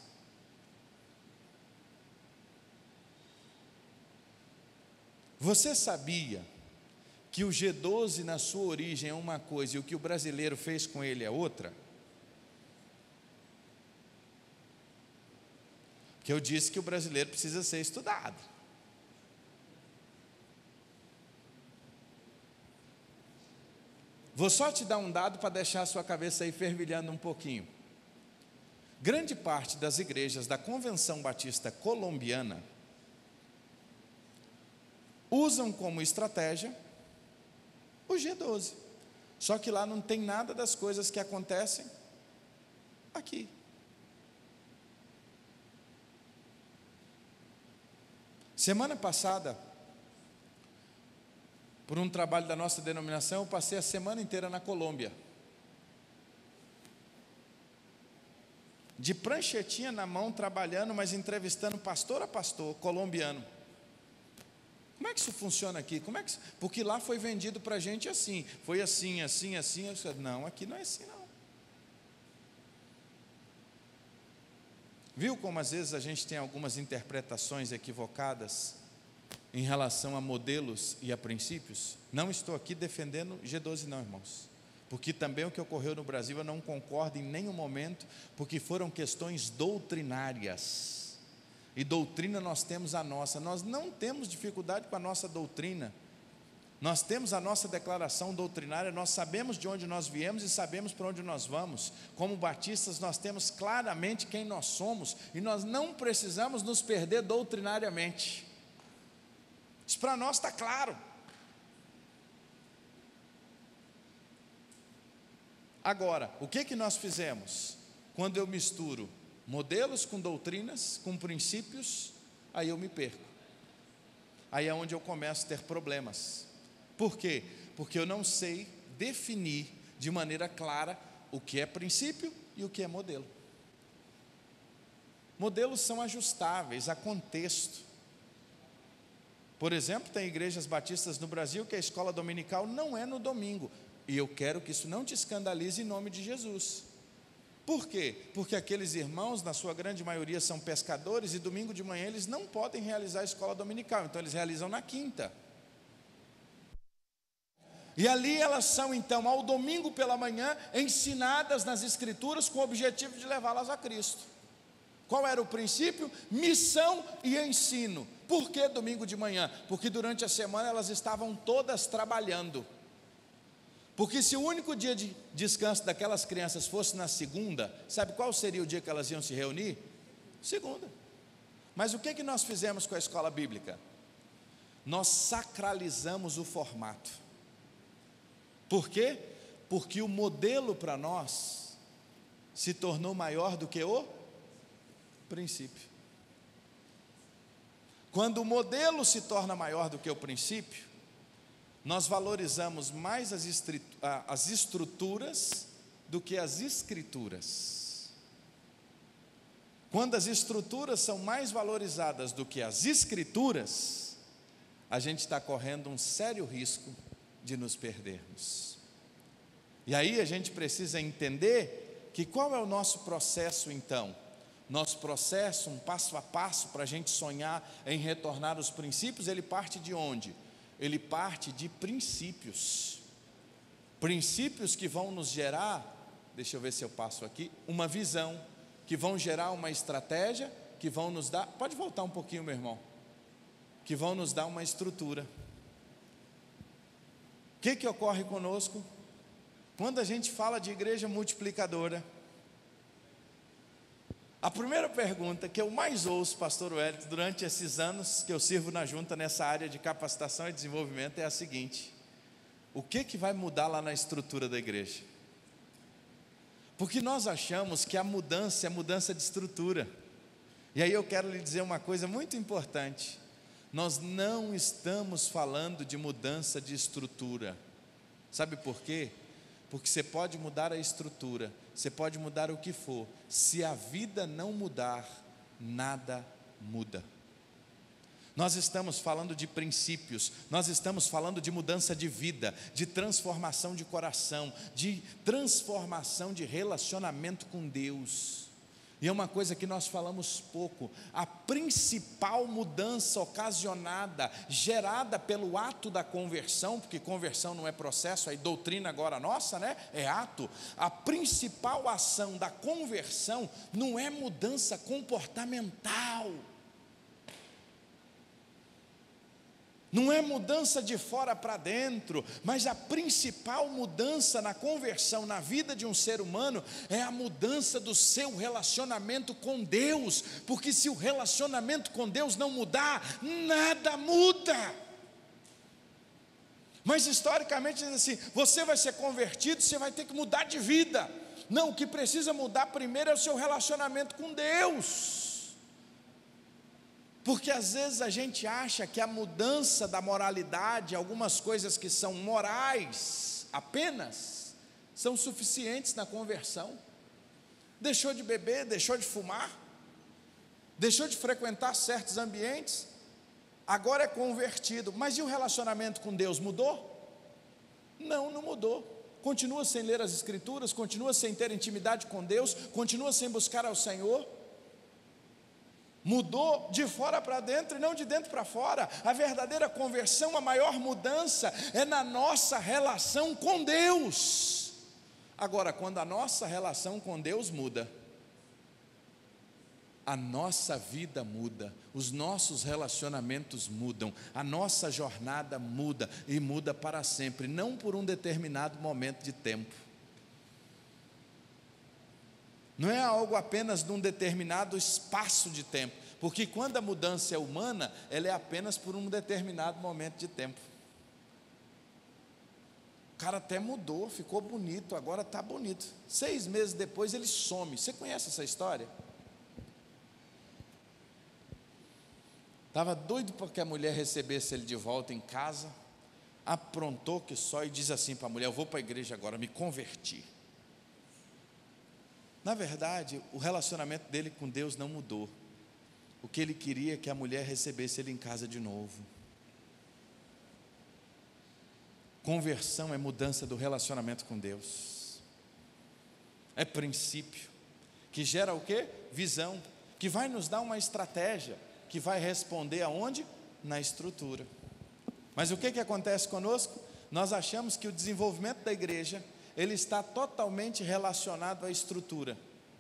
Você sabia que o G doze na sua origem é uma coisa e o que o brasileiro fez com ele é outra? Que eu disse que o brasileiro precisa ser estudado. Vou só te dar um dado para deixar a sua cabeça aí fervilhando um pouquinho. Grande parte das igrejas da Convenção Batista Colombiana usam como estratégia o G doze. Só que lá não tem nada das coisas que acontecem aqui. Semana passada, por um trabalho da nossa denominação, eu passei a semana inteira na Colômbia. De pranchetinha na mão, trabalhando, mas entrevistando pastor a pastor colombiano. Como é que isso funciona aqui? Como é que... Porque lá foi vendido para a gente assim, foi assim, assim, assim. Eu disse, não, aqui não é assim não. Viu como às vezes a gente tem algumas interpretações equivocadas em relação a modelos e a princípios? Não estou aqui defendendo G doze não, irmãos, porque também o que ocorreu no Brasil eu não concordo em nenhum momento, porque foram questões doutrinárias, e doutrina nós temos a nossa, nós não temos dificuldade com a nossa doutrina, nós temos a nossa declaração doutrinária, nós sabemos de onde nós viemos e sabemos para onde nós vamos. Como batistas nós temos claramente quem nós somos, e nós não precisamos nos perder doutrinariamente. Isso para nós está claro. Agora, o que que nós fizemos? Quando eu misturo modelos com doutrinas, com princípios, aí eu me perco. Aí é onde eu começo a ter problemas. Por quê? Porque eu não sei definir de maneira clara o que é princípio e o que é modelo. Modelos são ajustáveis a contexto. Por exemplo, tem igrejas batistas no Brasil que a escola dominical não é no domingo. E eu quero que isso não te escandalize em nome de Jesus. Por quê? Porque aqueles irmãos, na sua grande maioria, são pescadores, e domingo de manhã eles não podem realizar a escola dominical, então eles realizam na quinta. E ali elas são então, ao domingo pela manhã, ensinadas nas escrituras com o objetivo de levá-las a Cristo. Qual era o princípio? Missão e ensino. Por que domingo de manhã? Porque durante a semana elas estavam todas trabalhando. Porque se o único dia de descanso daquelas crianças fosse na segunda, sabe qual seria o dia que elas iam se reunir? Segunda. Mas o que que nós fizemos com a escola bíblica? Nós sacralizamos o formato. Por quê? Porque o modelo para nós se tornou maior do que o princípio. Quando o modelo se torna maior do que o princípio, nós valorizamos mais as, as estruturas do que as escrituras. Quando as estruturas são mais valorizadas do que as escrituras, a gente está correndo um sério risco de nos perdermos. E aí a gente precisa entender que qual é o nosso processo então? Nosso processo, um passo a passo para a gente sonhar em retornar aos princípios, ele parte de onde? Ele parte de princípios. Princípios que vão nos gerar, deixa eu ver se eu passo aqui, uma visão, que vão gerar uma estratégia, que vão nos dar, pode voltar um pouquinho, meu irmão, que vão nos dar uma estrutura. O que que ocorre conosco? Quando a gente fala de igreja multiplicadora, a primeira pergunta que eu mais ouço, pastor Wellington, durante esses anos que eu sirvo na junta nessa área de capacitação e desenvolvimento é a seguinte: o que que vai mudar lá na estrutura da igreja? Porque nós achamos que a mudança é mudança de estrutura. E aí eu quero lhe dizer uma coisa muito importante: nós não estamos falando de mudança de estrutura. Sabe por quê? Porque você pode mudar a estrutura, você pode mudar o que for, se a vida não mudar, nada muda. Nós estamos falando de princípios, nós estamos falando de mudança de vida, de transformação de coração, de transformação de relacionamento com Deus. E é uma coisa que nós falamos pouco: a principal mudança ocasionada, gerada pelo ato da conversão, porque conversão não é processo, aí doutrina agora nossa, né? É ato. A principal ação da conversão não é mudança comportamental. Não é mudança de fora para dentro, mas a principal mudança na conversão, na vida de um ser humano, é a mudança do seu relacionamento com Deus, porque se o relacionamento com Deus não mudar, nada muda. Mas historicamente diz assim, você vai ser convertido, você vai ter que mudar de vida. Não, o que precisa mudar primeiro é o seu relacionamento com Deus. Porque às vezes a gente acha que a mudança da moralidade, algumas coisas que são morais apenas, são suficientes na conversão. Deixou de beber, deixou de fumar, deixou de frequentar certos ambientes, agora é convertido. Mas e o relacionamento com Deus mudou? Não, não mudou. Continua sem ler as Escrituras, continua sem ter intimidade com Deus, continua sem buscar ao Senhor. Mudou de fora para dentro e não de dentro para fora. A verdadeira conversão, a maior mudança é na nossa relação com Deus. Agora, quando a nossa relação com Deus muda, a nossa vida muda, os nossos relacionamentos mudam, a nossa jornada muda e muda para sempre, não por um determinado momento de tempo. Não é algo apenas de um determinado espaço de tempo, porque quando a mudança é humana, ela é apenas por um determinado momento de tempo. O cara até mudou, ficou bonito, agora está bonito. Seis meses depois ele some. Você conhece essa história? Estava doido para que a mulher recebesse ele de volta em casa, aprontou que só e diz assim para a mulher: eu vou para a igreja agora, me converti. Na verdade, o relacionamento dele com Deus não mudou. O que ele queria é que a mulher recebesse ele em casa de novo. Conversão é mudança do relacionamento com Deus. É princípio, que gera o quê? Visão, que vai nos dar uma estratégia, que vai responder aonde? Na estrutura. Mas o que que acontece conosco? Nós achamos que o desenvolvimento da igreja, ele está totalmente relacionado à estrutura.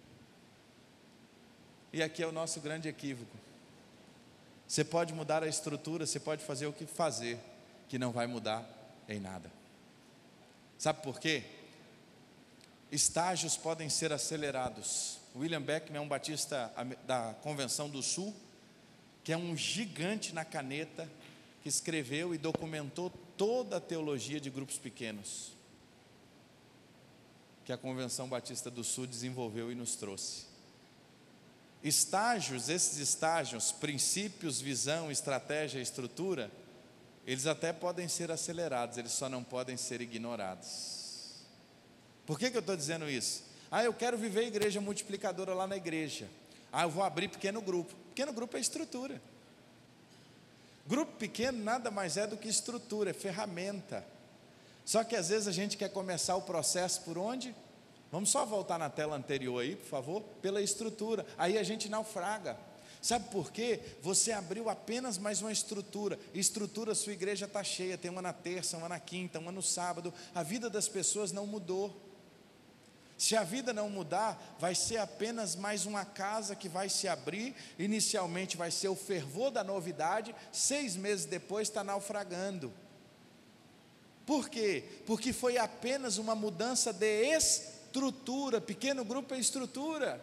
E aqui é o nosso grande equívoco. Você pode mudar a estrutura, você pode fazer o que fazer, que não vai mudar em nada. Sabe por quê? Estágios podem ser acelerados. William Beckman é um batista da Convenção do Sul, que é um gigante na caneta, que escreveu e documentou toda a teologia de grupos pequenos, que a Convenção Batista do Sul desenvolveu e nos trouxe. Estágios, esses estágios, princípios, visão, estratégia, estrutura, eles até podem ser acelerados, eles só não podem ser ignorados. Por que que eu estou dizendo isso? Ah, eu quero viver igreja multiplicadora lá na igreja. Ah, eu vou abrir pequeno grupo. Pequeno grupo é estrutura. Grupo pequeno nada mais é do que estrutura, é ferramenta. Só que às vezes a gente quer começar o processo por onde? Vamos só voltar na tela anterior aí, por favor, pela estrutura. Aí a gente naufraga. Sabe por quê? Você abriu apenas mais uma estrutura. Estrutura, sua igreja está cheia. Tem uma na terça, uma na quinta, uma no sábado. A vida das pessoas não mudou. Se a vida não mudar, vai ser apenas mais uma casa que vai se abrir. Inicialmente vai ser o fervor da novidade. Seis meses depois está naufragando. Por quê? Porque foi apenas uma mudança de estrutura. Pequeno grupo é estrutura.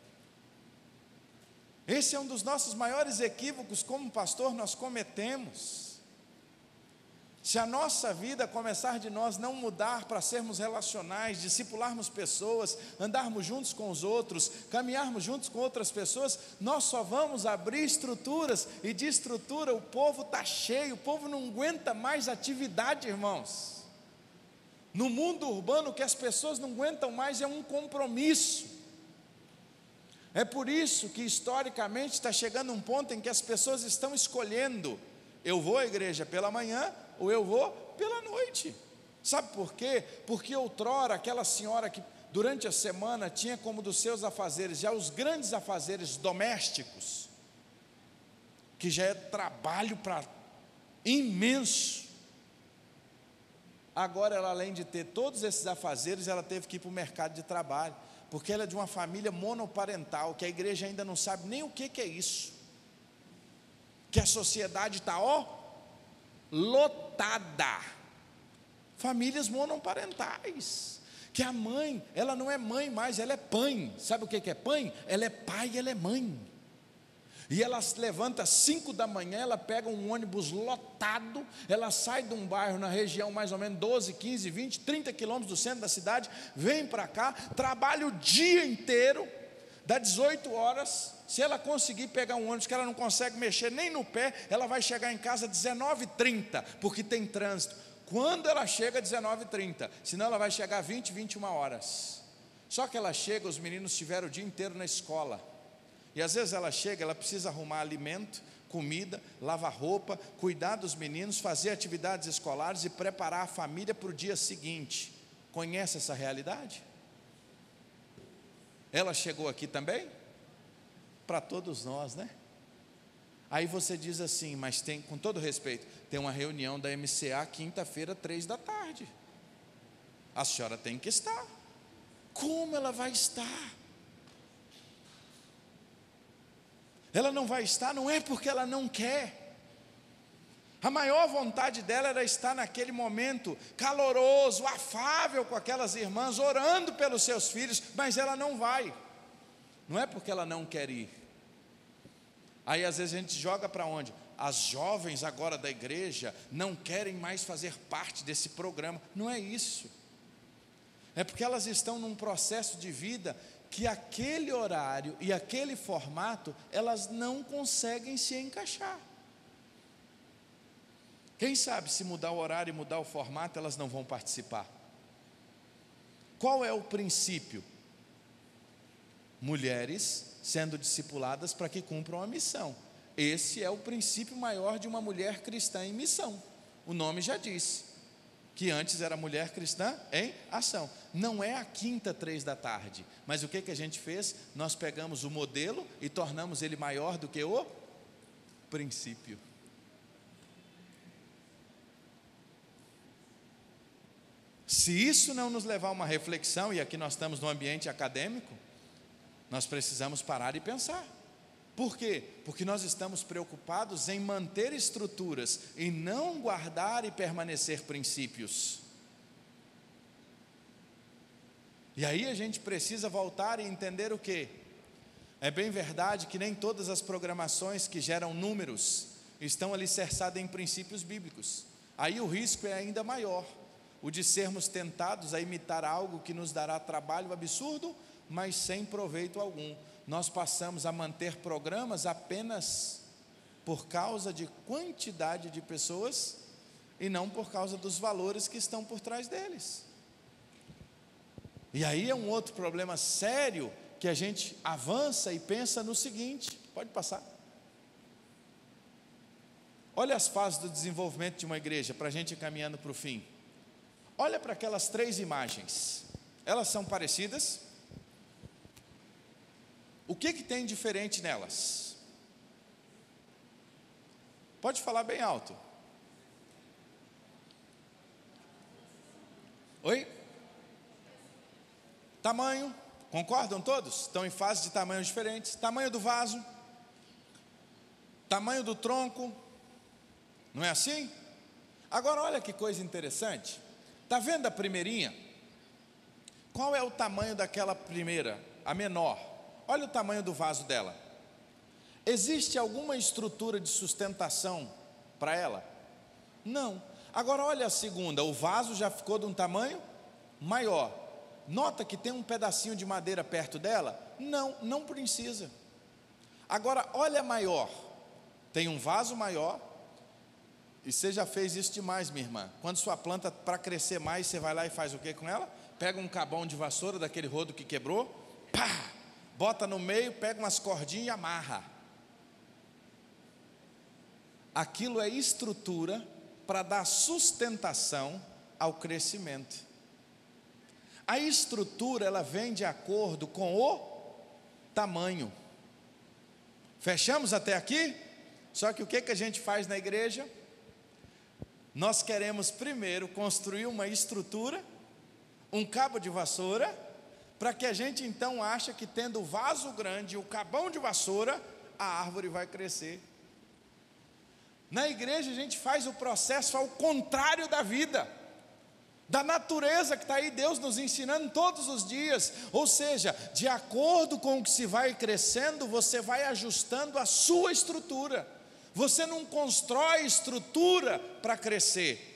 Esse é um dos nossos maiores equívocos como pastor, nós cometemos. Se a nossa vida começar de nós não mudar para sermos relacionais, discipularmos pessoas, andarmos juntos com os outros, caminharmos juntos com outras pessoas, nós só vamos abrir estruturas, e de estrutura o povo está cheio, o povo não aguenta mais atividade, irmãos. No mundo urbano, o que as pessoas não aguentam mais é um compromisso. É por isso que historicamente está chegando um ponto em que as pessoas estão escolhendo: eu vou à igreja pela manhã ou eu vou pela noite. Sabe por quê? Porque outrora aquela senhora que durante a semana tinha como dos seus afazeres já os grandes afazeres domésticos, que já é trabalho para imenso. Agora ela, além de ter todos esses afazeres, ela teve que ir para o mercado de trabalho, porque ela é de uma família monoparental, que a igreja ainda não sabe nem o que, que é isso, que a sociedade está, ó, lotada. Famílias monoparentais, que a mãe, ela não é mãe mais, ela é pai. Sabe o que é pai? Ela é pai e ela é mãe. E ela se levanta às cinco da manhã, ela pega um ônibus lotado, ela sai de um bairro na região mais ou menos doze, quinze, vinte, trinta quilômetros do centro da cidade, vem para cá, trabalha o dia inteiro, dá dezoito horas, se ela conseguir pegar um ônibus que ela não consegue mexer nem no pé, ela vai chegar em casa às dezenove e trinta, porque tem trânsito. Quando ela chega às dezenove e trinta, senão ela vai chegar às vinte, vinte e uma horas. Só que ela chega, os meninos estiveram o dia inteiro na escola. E às vezes ela chega, ela precisa arrumar alimento, comida, lavar roupa, cuidar dos meninos, fazer atividades escolares e preparar a família para o dia seguinte. Conhece essa realidade? Ela chegou aqui também? Para todos nós, né? Aí você diz assim, mas tem, com todo respeito, tem uma reunião da M C A quinta-feira, três da tarde. A senhora tem que estar. Como ela vai estar? Ela não vai estar, não é porque ela não quer. A maior vontade dela era estar naquele momento caloroso, afável com aquelas irmãs, orando pelos seus filhos, mas ela não vai. Não é porque ela não quer ir. Aí às vezes a gente joga para onde? As jovens agora da igreja não querem mais fazer parte desse programa. Não é isso. É porque elas estão num processo de vida que aquele horário e aquele formato, elas não conseguem se encaixar. Quem sabe se mudar o horário e mudar o formato, elas não vão participar. Qual é o princípio? Mulheres sendo discipuladas para que cumpram a missão. Esse é o princípio maior de uma mulher cristã em missão. O nome já diz, que antes era mulher cristã em ação. Não é a quinta, três da tarde. Mas o que, que a gente fez? Nós pegamos o modelo e tornamos ele maior do que o princípio. Se isso não nos levar a uma reflexão, e aqui nós estamos no ambiente acadêmico, nós precisamos parar e pensar. Por quê? Porque nós estamos preocupados em manter estruturas e não guardar e permanecer princípios. E aí a gente precisa voltar e entender o quê? É bem verdade que nem todas as programações que geram números estão alicerçadas em princípios bíblicos. Aí o risco é ainda maior, o de sermos tentados a imitar algo que nos dará trabalho absurdo, mas sem proveito algum. Nós passamos a manter programas apenas por causa de quantidade de pessoas e não por causa dos valores que estão por trás deles. E aí é um outro problema sério que a gente avança e pensa no seguinte, pode passar. Olha as fases do desenvolvimento de uma igreja, para a gente ir caminhando para o fim. Olha para aquelas três imagens, elas são parecidas? O que que tem diferente nelas? Pode falar bem alto. Oi? Tamanho, concordam todos? Estão em fases de tamanhos diferentes. Tamanho do vaso, tamanho do tronco, não é assim? Agora olha que coisa interessante. Está vendo a primeirinha? Qual é o tamanho daquela primeira, a menor? Olha o tamanho do vaso dela. Existe alguma estrutura de sustentação para ela? Não. Agora olha a segunda, o vaso já ficou de um tamanho maior. Nota que tem um pedacinho de madeira perto dela? Não, não precisa. Agora olha a maior. Tem um vaso maior. E você já fez isso demais, minha irmã. Quando sua planta, para crescer mais, você vai lá e faz o que com ela? Pega um cabão de vassoura, daquele rodo que quebrou, pá! Bota no meio, pega umas cordinhas e amarra. Aquilo é estrutura para dar sustentação ao crescimento. A estrutura, ela vem de acordo com o tamanho. Fechamos até aqui? Só que o que, que a gente faz na igreja? Nós queremos primeiro construir uma estrutura, um cabo de vassoura, para que a gente então ache que tendo o vaso grande, o cabão de vassoura, a árvore vai crescer. Na igreja a gente faz o processo ao contrário da vida, da natureza que está aí, Deus nos ensinando todos os dias. Ou seja, de acordo com o que se vai crescendo, você vai ajustando a sua estrutura. Você não constrói estrutura para crescer.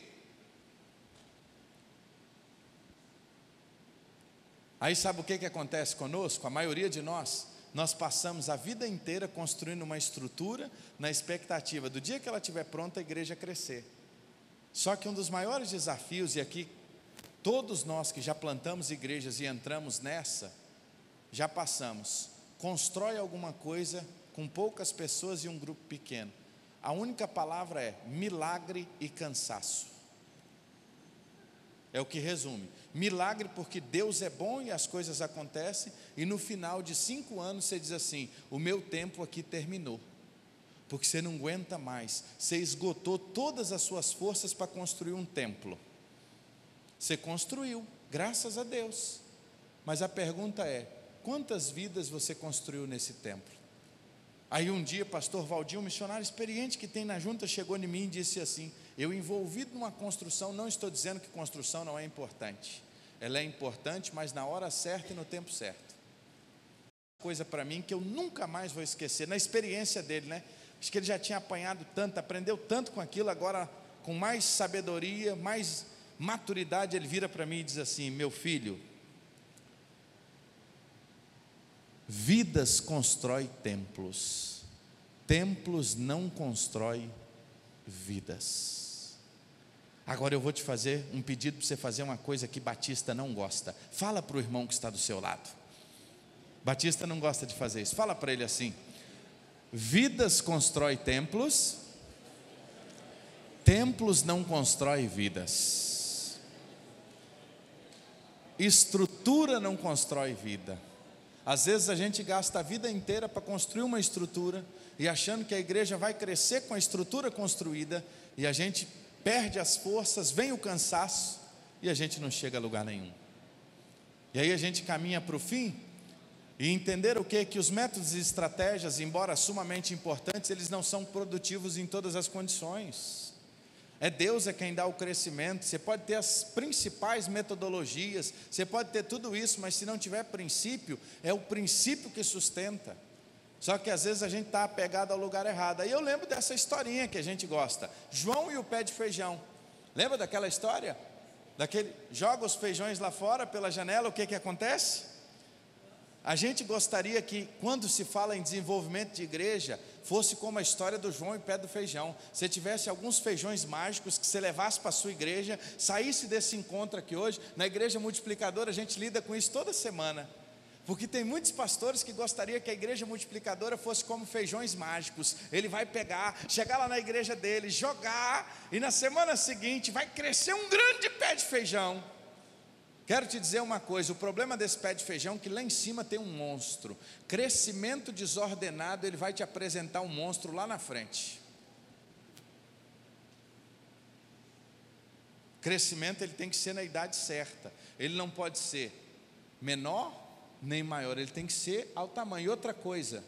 Aí sabe o que, que acontece conosco? A maioria de nós, nós passamos a vida inteira construindo uma estrutura na expectativa do dia que ela estiver pronta, a igreja crescer. Só que um dos maiores desafios, e aqui todos nós que já plantamos igrejas e entramos nessa, já passamos, constrói alguma coisa com poucas pessoas e um grupo pequeno. A única palavra é milagre e cansaço. É o que resume. Milagre porque Deus é bom e as coisas acontecem, e no final de cinco anos você diz assim: o meu tempo aqui terminou, porque você não aguenta mais, você esgotou todas as suas forças para construir um templo. Você construiu, graças a Deus, mas a pergunta é: quantas vidas você construiu nesse templo? Aí um dia, pastor Valdir, um missionário experiente que tem na junta, chegou em mim e disse assim: eu envolvido numa construção, não estou dizendo que construção não é importante, ela é importante, mas na hora certa e no tempo certo. Coisa para mim que eu nunca mais vou esquecer, na experiência dele, né? Acho que ele já tinha apanhado tanto, aprendeu tanto com aquilo, agora com mais sabedoria, mais maturidade, ele vira para mim e diz assim: meu filho, vidas constrói templos, templos não constrói vidas. Agora eu vou te fazer um pedido para você fazer uma coisa que Batista não gosta. Fala para o irmão que está do seu lado. Batista não gosta de fazer isso. Fala para ele assim: vidas constrói templos, templos não constrói vidas. Estrutura não constrói vida. Às vezes a gente gasta a vida inteira para construir uma estrutura, e achando que a igreja vai crescer com a estrutura construída, e a gente perde as forças, vem o cansaço, e a gente não chega a lugar nenhum. E aí a gente caminha para o fim, e entender o que? Que os métodos e estratégias, embora sumamente importantes, eles não são produtivos em todas as condições. É Deus é quem dá o crescimento. Você pode ter as principais metodologias, você pode ter tudo isso, mas se não tiver princípio, é o princípio que sustenta. Só que às vezes a gente está apegado ao lugar errado. Aí eu lembro dessa historinha que a gente gosta, João e o pé de feijão. Lembra daquela história? Daquele, joga os feijões lá fora pela janela, o que que acontece? A gente gostaria que, quando se fala em desenvolvimento de igreja, fosse como a história do João e o pé do feijão. Se tivesse alguns feijões mágicos que você levasse para a sua igreja, saísse desse encontro aqui hoje. Na igreja multiplicadora a gente lida com isso toda semana, porque tem muitos pastores que gostariam que a igreja multiplicadora fosse como feijões mágicos. Ele vai pegar, chegar lá na igreja dele, jogar, e na semana seguinte vai crescer um grande pé de feijão. Quero te dizer uma coisa: o problema desse pé de feijão é que lá em cima tem um monstro. Crescimento desordenado, ele vai te apresentar um monstro lá na frente. Crescimento ele tem que ser na idade certa. Ele não pode ser menor nem maior, ele tem que ser ao tamanho. E outra coisa,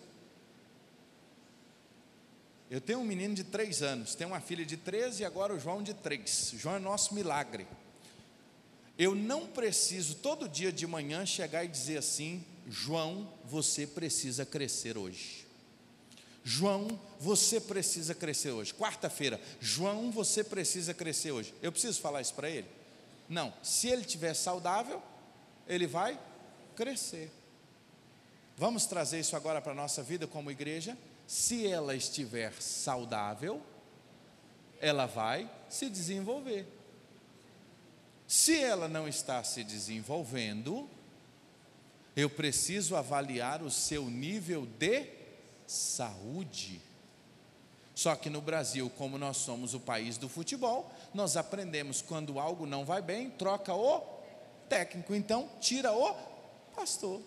eu tenho um menino de três anos, tenho uma filha de treze e agora o João de três. O João é nosso milagre. Eu não preciso todo dia de manhã chegar e dizer assim: João, você precisa crescer hoje. João, você precisa crescer hoje. Quarta-feira, João, você precisa crescer hoje. Eu preciso falar isso para ele? Não. Se ele estiver saudável, ele vai crescer. Vamos trazer isso agora para a nossa vida como igreja. Se ela estiver saudável, ela vai se desenvolver. Se ela não está se desenvolvendo, eu preciso avaliar o seu nível de saúde. Só que no Brasil, como nós somos o país do futebol, nós aprendemos quando algo não vai bem, troca o técnico, então tira o pastor.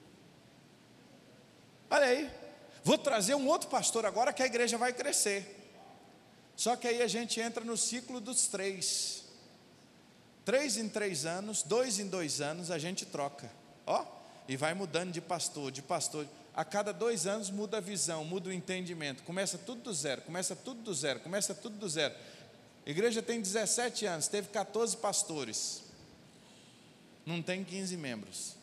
Olha aí, vou trazer um outro pastor agora que a igreja vai crescer. Só que aí a gente entra no ciclo dos três. Três em três anos, dois em dois anos, a gente troca, ó, e vai mudando de pastor, de pastor. a cada dois anos muda a visão, muda o entendimento, começa tudo do zero, começa tudo do zero, começa tudo do zero. A igreja tem dezessete anos, teve quatorze pastores, não tem quinze membros.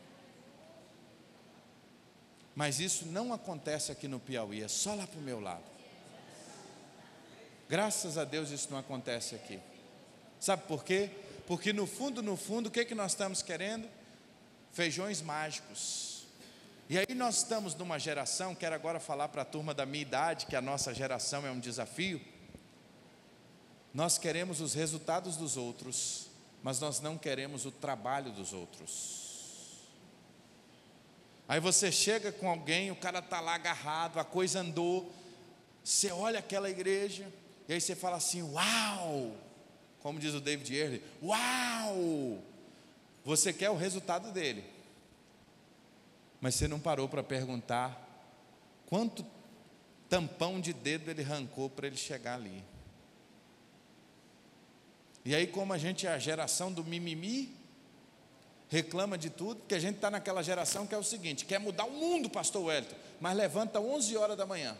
Mas isso não acontece aqui no Piauí, é só lá para o meu lado. Graças a Deus isso não acontece aqui. Sabe por quê? Porque no fundo, no fundo, o que, que nós estamos querendo? Feijões mágicos. E aí nós estamos numa geração, quero agora falar para a turma da minha idade, que a nossa geração é um desafio. Nós queremos os resultados dos outros, mas nós não queremos o trabalho dos outros. Aí você chega com alguém, o cara está lá agarrado, a coisa andou, você olha aquela igreja, e aí você fala assim, uau, como diz o David Earley, uau, você quer o resultado dele, mas você não parou para perguntar quanto tampão de dedo ele arrancou para ele chegar ali. E aí, como a gente é a geração do mimimi, reclama de tudo, porque a gente está naquela geração que é o seguinte, quer mudar o mundo, pastor Wellington, mas levanta onze horas da manhã.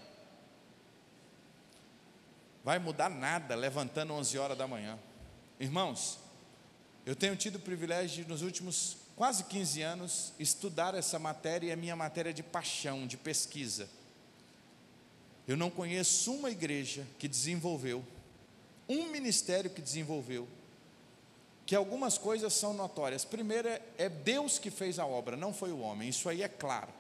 Vai mudar nada levantando onze horas da manhã. Irmãos, eu tenho tido o privilégio de, nos últimos quase quinze anos, estudar essa matéria, e é minha matéria de paixão, de pesquisa. Eu não conheço uma igreja que desenvolveu, um ministério que desenvolveu, que algumas coisas são notórias. Primeiro, é, é Deus que fez a obra, não foi o homem, isso aí é claro.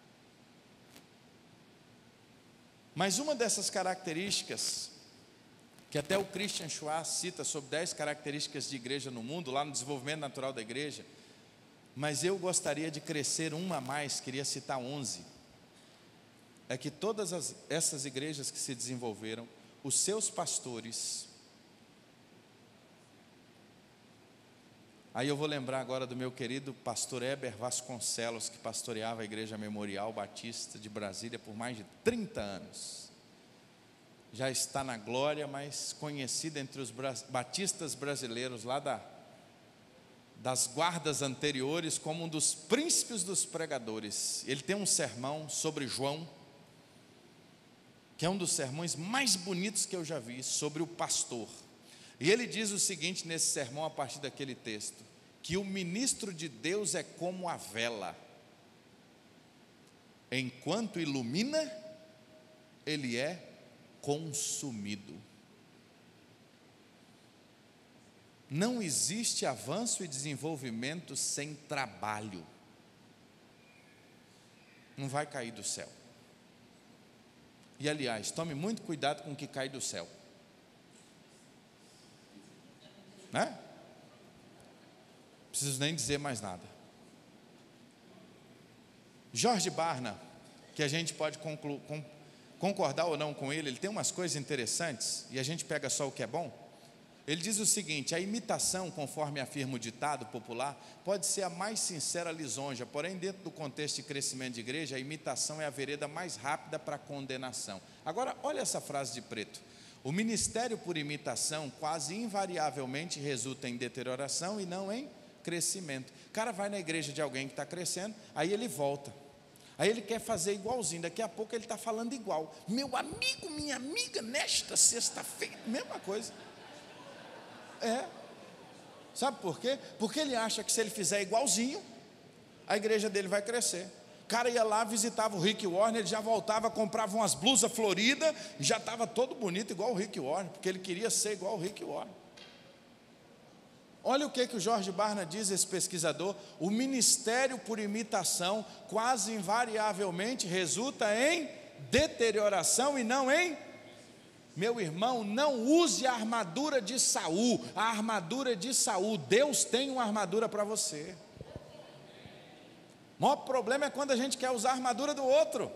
Mas uma dessas características, que até o Christian Schwarz cita sobre dez características de igreja no mundo, lá no Desenvolvimento Natural da Igreja, mas eu gostaria de crescer uma a mais, queria citar onze, é que todas as, essas igrejas que se desenvolveram, os seus pastores, aí eu vou lembrar agora do meu querido pastor Heber Vasconcelos, que pastoreava a Igreja Memorial Batista de Brasília por mais de trinta anos. Já está na glória, mas conhecido entre os batistas brasileiros, lá da, das guardas anteriores, como um dos príncipes dos pregadores. Ele tem um sermão sobre João, que é um dos sermões mais bonitos que eu já vi, sobre o pastor. E ele diz o seguinte nesse sermão, a partir daquele texto, que o ministro de Deus é como a vela, enquanto ilumina, ele é consumido. Não existe avanço e desenvolvimento sem trabalho. Não vai cair do céu. E aliás, tome muito cuidado com o que cai do céu, né? Preciso nem dizer mais nada. Jorge Barna, que a gente pode conclu, com, concordar ou não com ele, ele tem umas coisas interessantes, e a gente pega só o que é bom. Ele diz o seguinte: a imitação, conforme afirma o ditado popular, pode ser a mais sincera lisonja, porém dentro do contexto de crescimento de igreja, a imitação é a vereda mais rápida para a condenação. Agora, olha essa frase de Preto: o ministério por imitação quase invariavelmente resulta em deterioração e não em crescimento. O cara vai na igreja de alguém que está crescendo, aí ele volta, aí ele quer fazer igualzinho, daqui a pouco ele está falando igual. Meu amigo, minha amiga, nesta sexta-feira, mesma coisa. É, sabe por quê? Porque ele acha que se ele fizer igualzinho, a igreja dele vai crescer. O cara ia lá, visitava o Rick Warren, ele já voltava, comprava umas blusas floridas, já estava todo bonito igual o Rick Warren, porque ele queria ser igual o Rick Warren. Olha o que, que o Jorge Barna diz, esse pesquisador: o ministério por imitação quase invariavelmente resulta em deterioração e não em... Meu irmão, não use a armadura de Saul, a armadura de Saul. Deus tem uma armadura para você. O maior problema é quando a gente quer usar a armadura do outro.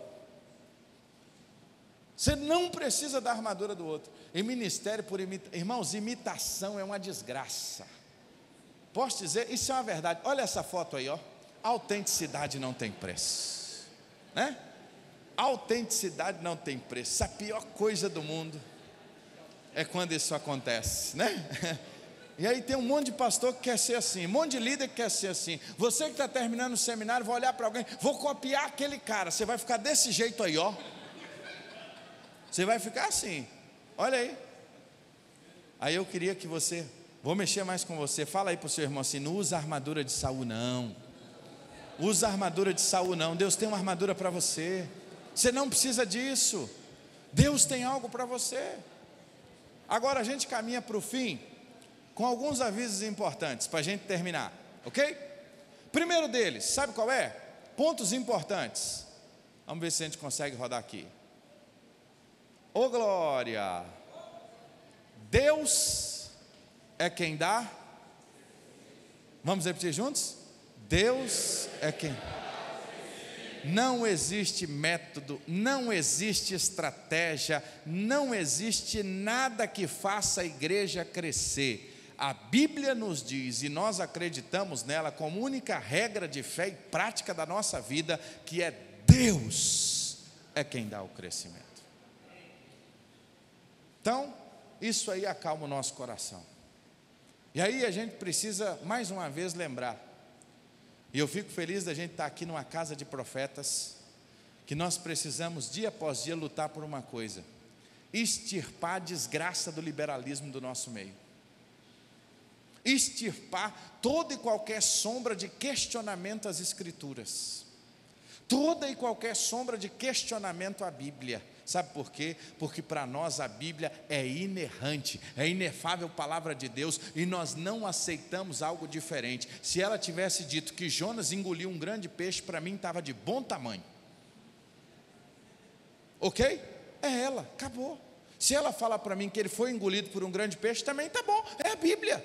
Você não precisa da armadura do outro. Em ministério por imitação, irmãos, imitação é uma desgraça. Posso dizer, isso é uma verdade. Olha essa foto aí, ó. Autenticidade não tem preço, né? Autenticidade não tem preço. A pior coisa do mundo é quando isso acontece, né? E aí tem um monte de pastor que quer ser assim, um monte de líder que quer ser assim. Você que está terminando o seminário, vai olhar para alguém, vou copiar aquele cara. Você vai ficar desse jeito aí, ó. Você vai ficar assim, olha aí. Aí eu queria que você, vou mexer mais com você. Fala aí para o seu irmão assim, não usa a armadura de Saul não. Usa a armadura de Saul não. Deus tem uma armadura para você. Você não precisa disso. Deus tem algo para você. Agora a gente caminha para o fim com alguns avisos importantes para a gente terminar, ok? Primeiro deles, sabe qual é? Pontos importantes. Vamos ver se a gente consegue rodar aqui. Ô glória! Deus é quem dá. Vamos repetir juntos? Deus é quem. Não existe método, não existe estratégia, não existe nada que faça a igreja crescer. A Bíblia nos diz, e nós acreditamos nela como única regra de fé e prática da nossa vida, que é Deus é quem dá o crescimento. Então, isso aí acalma o nosso coração. E aí a gente precisa mais uma vez lembrar, e eu fico feliz da gente estar aqui numa casa de profetas, que nós precisamos dia após dia lutar por uma coisa: extirpar a desgraça do liberalismo do nosso meio. Extirpar toda e qualquer sombra de questionamento às Escrituras, toda e qualquer sombra de questionamento à Bíblia. Sabe por quê? Porque para nós a Bíblia é inerrante, é inefável palavra de Deus, e nós não aceitamos algo diferente. Se ela tivesse dito que Jonas engoliu um grande peixe, para mim estava de bom tamanho. Ok? É ela, acabou. Se ela falar para mim que ele foi engolido por um grande peixe, também está bom, é a Bíblia.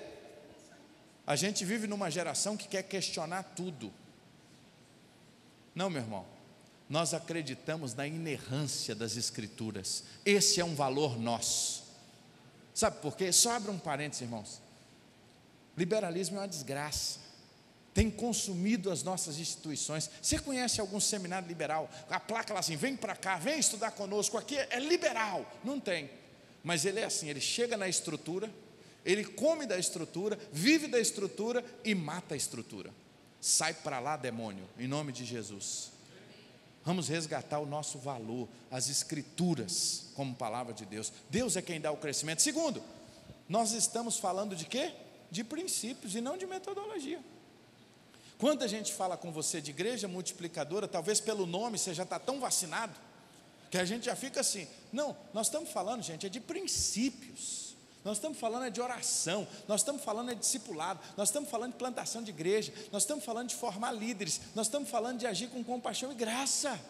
A gente vive numa geração que quer questionar tudo. Não, meu irmão, nós acreditamos na inerrância das Escrituras. Esse é um valor nosso. Sabe por quê? Só abre um parênteses, irmãos. Liberalismo é uma desgraça, tem consumido as nossas instituições. Você conhece algum seminário liberal? A placa lá assim, vem para cá, vem estudar conosco, aqui é liberal. Não tem, mas ele é assim, ele chega na estrutura, ele come da estrutura, vive da estrutura e mata a estrutura. Sai para lá, demônio, em nome de Jesus. Vamos resgatar o nosso valor, as Escrituras como palavra de Deus. Deus é quem dá o crescimento. Segundo, nós estamos falando de quê? De princípios e não de metodologia. Quando a gente fala com você de igreja multiplicadora, talvez pelo nome você já está tão vacinado, que a gente já fica assim. Não, nós estamos falando, gente, é de princípios. Nós estamos falando é de oração, nós estamos falando é de discipulado, nós estamos falando de plantação de igreja, nós estamos falando de formar líderes, nós estamos falando de agir com compaixão e graça.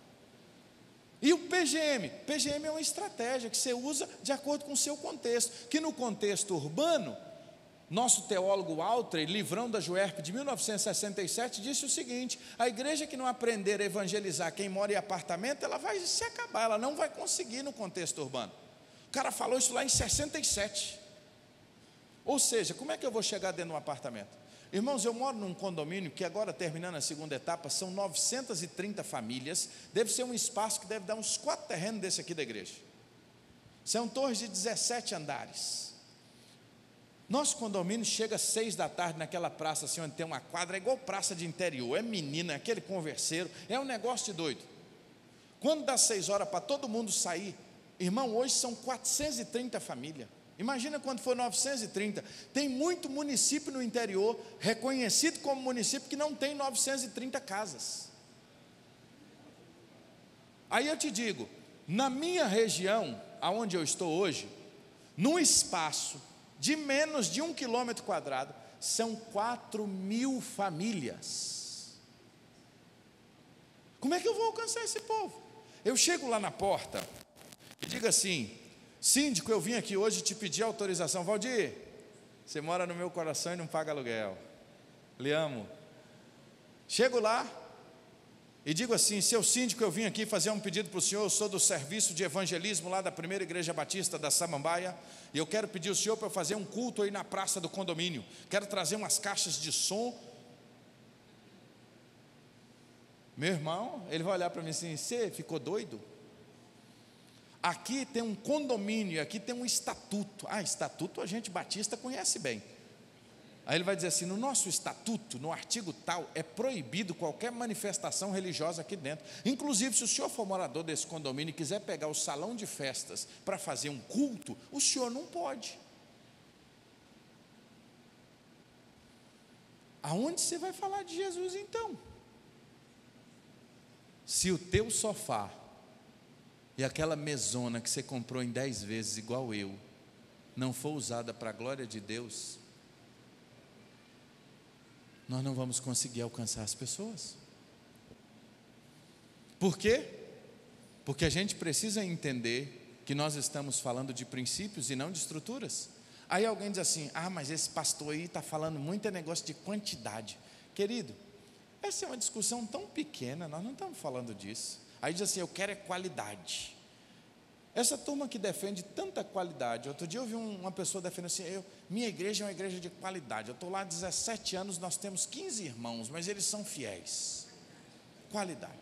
E o P G M? P G M é uma estratégia que você usa de acordo com o seu contexto, que no contexto urbano, nosso teólogo Walter, livrão da Juerp de mil novecentos e sessenta e sete, disse o seguinte: a igreja que não aprender a evangelizar quem mora em apartamento, ela vai se acabar, ela não vai conseguir no contexto urbano. O cara falou isso lá em sessenta e sete. Ou seja, como é que eu vou chegar dentro de um apartamento? Irmãos, eu moro num condomínio que agora, terminando a segunda etapa, são novecentas e trinta famílias. Deve ser um espaço que deve dar uns quatro terrenos desse aqui da igreja. São torres de dezessete andares. Nosso condomínio chega às seis da tarde naquela praça assim, onde tem uma quadra, é igual praça de interior, é menina, aquele converseiro, é um negócio de doido. Quando dá seis horas para todo mundo sair, irmão, hoje são quatrocentas e trinta famílias. Imagina quando for novecentos e trinta. Tem muito município no interior reconhecido como município que não tem novecentas e trinta casas. Aí eu te digo, na minha região, aonde eu estou hoje, num espaço de menos de um quilômetro quadrado, são quatro mil famílias. Como é que eu vou alcançar esse povo? Eu chego lá na porta e digo assim: síndico, eu vim aqui hoje te pedir autorização. Valdir, você mora no meu coração e não paga aluguel, lhe amo. Chego lá e digo assim: seu síndico, eu vim aqui fazer um pedido para o senhor. Eu sou do serviço de evangelismo lá da primeira igreja batista da Samambaia, e eu quero pedir ao senhor para eu fazer um culto aí na praça do condomínio. Quero trazer umas caixas de som. Meu irmão, ele vai olhar para mim assim: você ficou doido? aqui tem um condomínio, aqui tem um estatuto. Ah, estatuto a gente batista conhece bem. Aí ele vai dizer assim: no nosso estatuto, no artigo tal, é proibido qualquer manifestação religiosa aqui dentro. Inclusive, se o senhor for morador desse condomínio e quiser pegar o salão de festas para fazer um culto, o senhor não pode. Aonde você vai falar de Jesus então? Se o teu sofá e aquela mesona que você comprou em dez vezes, igual eu, não for usada para a glória de Deus, nós não vamos conseguir alcançar as pessoas. Por quê? Porque a gente precisa entender que nós estamos falando de princípios e não de estruturas. Aí alguém diz assim: ah, mas esse pastor aí está falando muito é negócio de quantidade. Querido, essa é uma discussão tão pequena, nós não estamos falando disso. Aí diz assim: eu quero é qualidade. Essa turma que defende tanta qualidade, outro dia eu vi uma pessoa defendendo assim: eu, minha igreja é uma igreja de qualidade, eu estou lá há dezessete anos, nós temos quinze irmãos, mas eles são fiéis. Qualidade.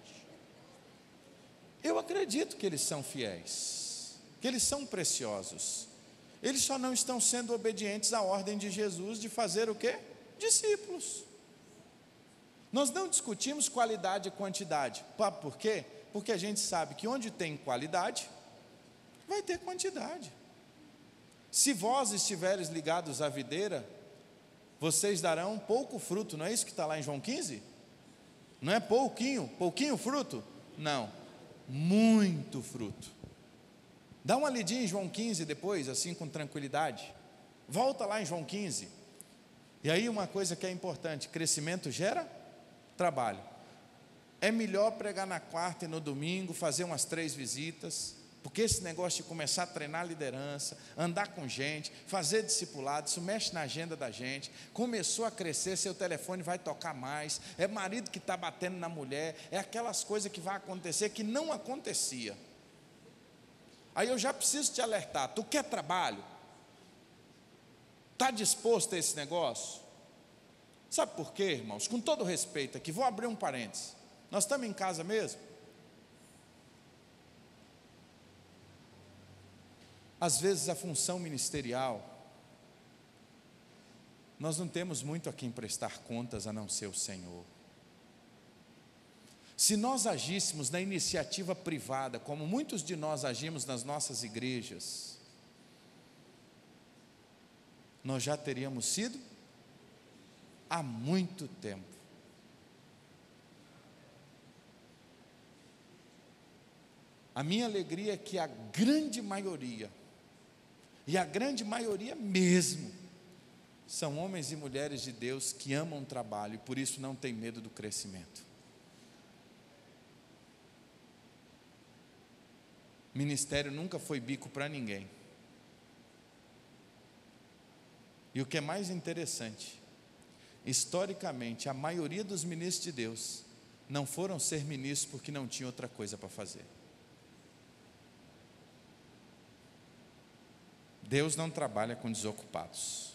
Eu acredito que eles são fiéis, que eles são preciosos, eles só não estão sendo obedientes à ordem de Jesus de fazer o quê? Discípulos. Nós não discutimos qualidade e quantidade. Por quê? Porque a gente sabe que onde tem qualidade, vai ter quantidade. Se vós estiveres ligados à videira, vocês darão pouco fruto. Não é isso que está lá em João quinze? Não é pouquinho, pouquinho fruto? Não, muito fruto. Dá uma lidinha em João quinze depois, assim com tranquilidade. Volta lá em João quinze. E aí uma coisa que é importante: crescimento gera trabalho. É melhor pregar na quarta e no domingo, fazer umas três visitas, porque esse negócio de começar a treinar liderança, andar com gente, fazer discipulado, isso mexe na agenda da gente. Começou a crescer, seu telefone vai tocar mais, é marido que está batendo na mulher, é aquelas coisas que vai acontecer que não acontecia. Aí eu já preciso te alertar: tu quer trabalho? Está disposto a esse negócio? Sabe por quê, irmãos? Com todo respeito aqui, vou abrir um parênteses. Nós estamos em casa mesmo? Às vezes a função ministerial, nós não temos muito a quem prestar contas a não ser o Senhor. Se nós agíssemos na iniciativa privada, como muitos de nós agimos nas nossas igrejas, nós já teríamos sido há muito tempo. A minha alegria é que a grande maioria, e a grande maioria mesmo, são homens e mulheres de Deus que amam o trabalho e por isso não tem medo do crescimento. Ministério nunca foi bico para ninguém. E o que é mais interessante, historicamente, a maioria dos ministros de Deus não foram ser ministros porque não tinham outra coisa para fazer. Deus não trabalha com desocupados.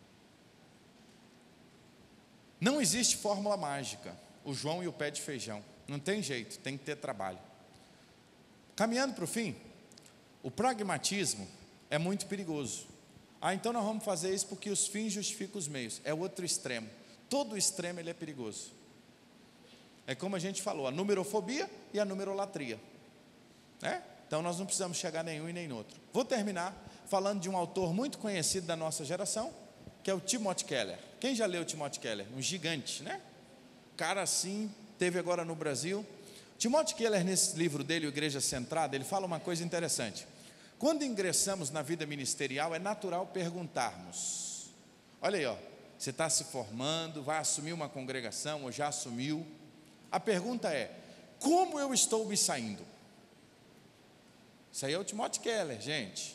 Não existe fórmula mágica, o João e o pé de feijão. Não tem jeito, tem que ter trabalho. Caminhando para o fim, o pragmatismo é muito perigoso. Ah, então nós vamos fazer isso porque os fins justificam os meios. É o outro extremo. Todo extremo ele é perigoso. É como a gente falou, a numerofobia e a numerolatria, né? Então nós não precisamos chegar nenhum e nem no outro. Vou terminar falando de um autor muito conhecido da nossa geração, que é o Timothy Keller. Quem já leu Timothy Keller? Um gigante, né? Cara assim, teve agora no Brasil. Timothy Keller, nesse livro dele, o Igreja Centrada, ele fala uma coisa interessante. Quando ingressamos na vida ministerial, é natural perguntarmos: olha aí, ó, você está se formando, vai assumir uma congregação, ou já assumiu. A pergunta é: como eu estou me saindo? Isso aí é o Timothy Keller, gente,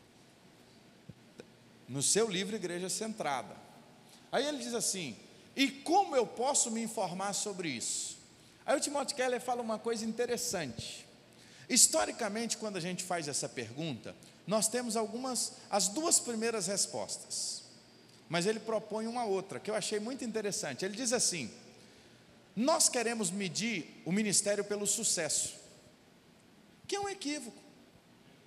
no seu livro Igreja Centrada. Aí ele diz assim: e como eu posso me informar sobre isso? Aí o Timothy Keller fala uma coisa interessante. Historicamente, quando a gente faz essa pergunta, nós temos algumas, as duas primeiras respostas, mas ele propõe uma outra, que eu achei muito interessante. Ele diz assim: nós queremos medir o ministério pelo sucesso, que é um equívoco.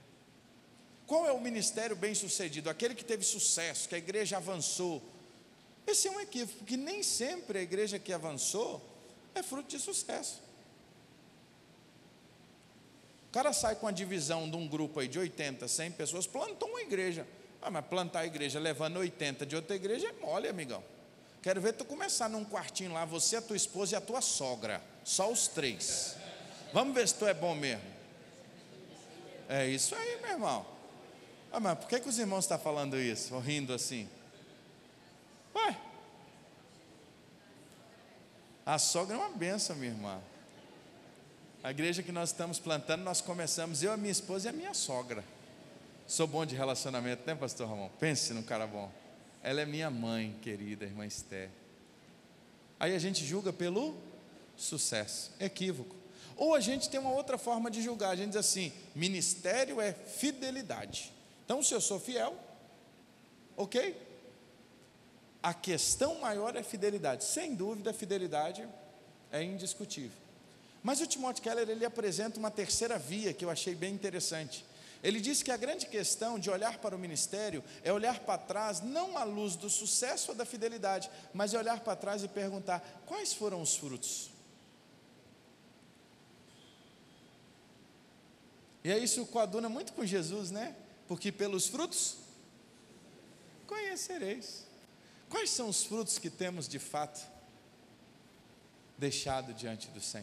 Qual é o ministério bem-sucedido? Aquele que teve sucesso, que a igreja avançou. Esse é um equívoco, porque nem sempre a igreja que avançou é fruto de sucesso. O cara sai com a divisão de um grupo aí de oitenta, cem pessoas, plantou uma igreja. Ah, mas plantar a igreja levando oitenta de outra igreja é mole, amigão. Quero ver tu começar num quartinho lá, você, a tua esposa e a tua sogra, só os três. Vamos ver se tu é bom mesmo. É isso aí, meu irmão. Ah, mas por que, que os irmãos estão falando isso, ou rindo assim? Ué, a sogra é uma benção, minha irmã. A igreja que nós estamos plantando, nós começamos, eu, a minha esposa e a minha sogra. Sou bom de relacionamento, né, pastor Ramon? Pense num cara bom. Ela é minha mãe querida, irmã Esther. Aí a gente julga pelo sucesso, equívoco. Ou a gente tem uma outra forma de julgar, a gente diz assim, ministério é fidelidade. Então, se eu sou fiel, ok? A questão maior é fidelidade. Sem dúvida, a fidelidade é indiscutível. Mas o Timothy Keller, ele apresenta uma terceira via que eu achei bem interessante. Ele diz que a grande questão de olhar para o ministério é olhar para trás, não à luz do sucesso ou da fidelidade, mas é olhar para trás e perguntar, quais foram os frutos? E aí isso coaduna muito com Jesus, né? Porque pelos frutos conhecereis. Quais são os frutos que temos de fato deixado diante do Senhor?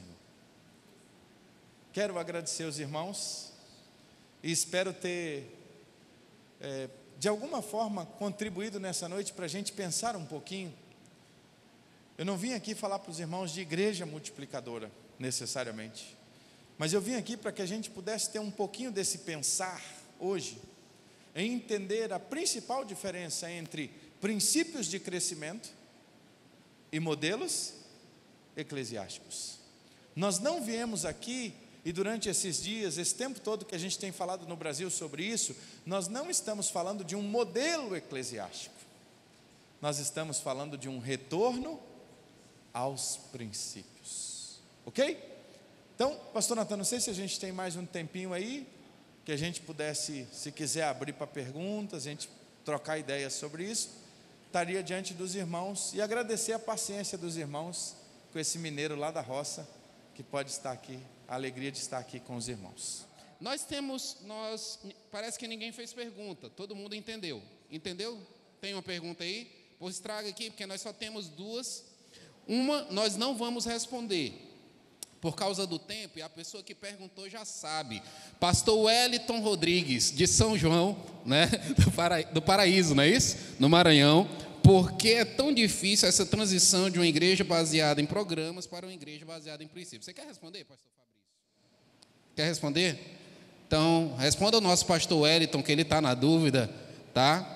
Quero agradecer aos irmãos e espero ter, é, de alguma forma, contribuído nessa noite para a gente pensar um pouquinho. Eu não vim aqui falar para os irmãos de igreja multiplicadora, necessariamente, mas eu vim aqui para que a gente pudesse ter um pouquinho desse pensar hoje, em entender a principal diferença entre princípios de crescimento e modelos eclesiásticos. Nós não viemos aqui, e durante esses dias, esse tempo todo que a gente tem falado no Brasil sobre isso, nós não estamos falando de um modelo eclesiástico, nós estamos falando de um retorno aos princípios, ok? Então, pastor Natan, não sei se a gente tem mais um tempinho aí, que a gente pudesse, se quiser abrir para perguntas, a gente trocar ideias sobre isso, estaria diante dos irmãos, e agradecer a paciência dos irmãos, com esse mineiro lá da roça, que pode estar aqui, a alegria de estar aqui com os irmãos. Nós temos, nós, parece que ninguém fez pergunta, todo mundo entendeu, entendeu? Tem uma pergunta aí? Pois traga aqui, porque nós só temos duas. Uma, nós não vamos responder, por causa do tempo, e a pessoa que perguntou já sabe. Pastor Wellington Rodrigues, de São João, né, do, Para, do Paraíso, não é isso? No Maranhão. Por que é tão difícil essa transição de uma igreja baseada em programas para uma igreja baseada em princípios? Você quer responder, pastor Fabrício? Quer responder? Então, responda ao nosso pastor Wellington, que ele está na dúvida, tá?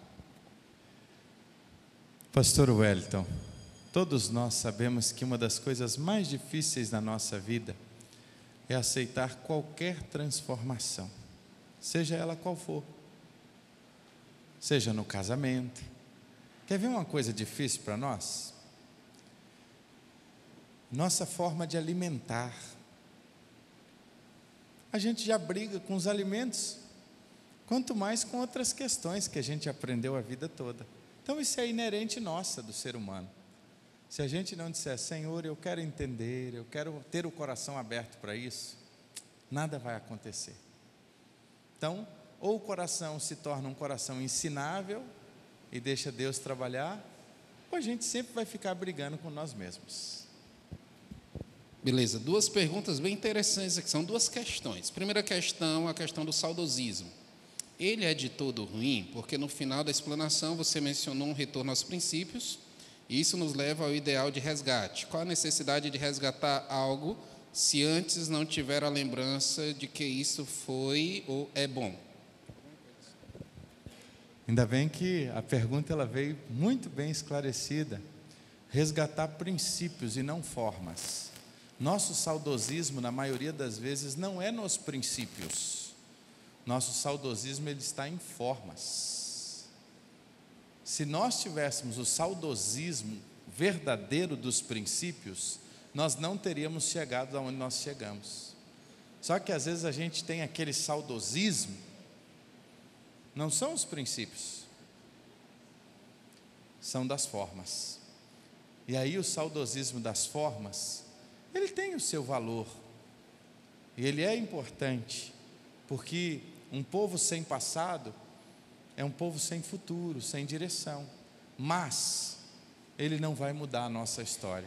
Pastor Wellington, todos nós sabemos que uma das coisas mais difíceis na nossa vida é aceitar qualquer transformação, seja ela qual for, seja no casamento. Quer ver uma coisa difícil para nós? Nossa forma de alimentar. A gente já briga com os alimentos, quanto mais com outras questões que a gente aprendeu a vida toda. Então isso é inerente nossa, do ser humano. Se a gente não disser, Senhor, eu quero entender, eu quero ter o coração aberto para isso, nada vai acontecer. Então, ou o coração se torna um coração ensinável e deixa Deus trabalhar, ou a gente sempre vai ficar brigando com nós mesmos. Beleza, duas perguntas bem interessantes aqui, são duas questões. Primeira questão, a questão do saudosismo. Ele é de todo ruim, porque no final da explanação você mencionou um retorno aos princípios, e isso nos leva ao ideal de resgate. Qual a necessidade de resgatar algo se antes não tiver a lembrança de que isso foi ou é bom? Ainda bem que a pergunta ela veio muito bem esclarecida. Resgatar princípios e não formas. Nosso saudosismo, na maioria das vezes, não é nos princípios. Nosso saudosismo ele está em formas. Se nós tivéssemos o saudosismo verdadeiro dos princípios, nós não teríamos chegado aonde nós chegamos. Só que às vezes a gente tem aquele saudosismo não são os princípios, são das formas. E aí o saudosismo das formas, ele tem o seu valor, e ele é importante, porque um povo sem passado é um povo sem futuro, sem direção, mas ele não vai mudar a nossa história.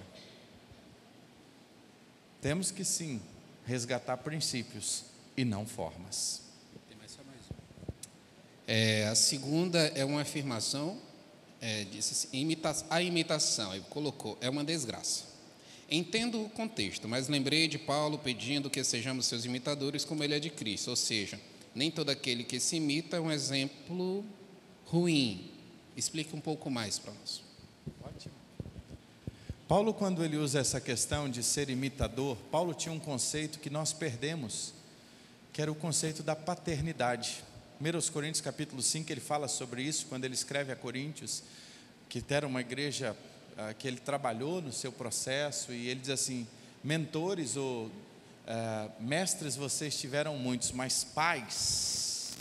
Temos que sim resgatar princípios e não formas. Tem mais só mais um. É, a segunda é uma afirmação, é, disse assim, imita, a imitação, aí colocou, é uma desgraça. Entendo o contexto, mas lembrei de Paulo pedindo que sejamos seus imitadores como ele é de Cristo, ou seja, nem todo aquele que se imita é um exemplo ruim. Explique um pouco mais para nós. Ótimo. Paulo, quando ele usa essa questão de ser imitador, Paulo tinha um conceito que nós perdemos, que era o conceito da paternidade. primeira Coríntios capítulo cinco, ele fala sobre isso, quando ele escreve a Coríntios, que era uma igreja ah, que ele trabalhou no seu processo, e ele diz assim, mentores ou ah, mestres vocês tiveram muitos, mas pais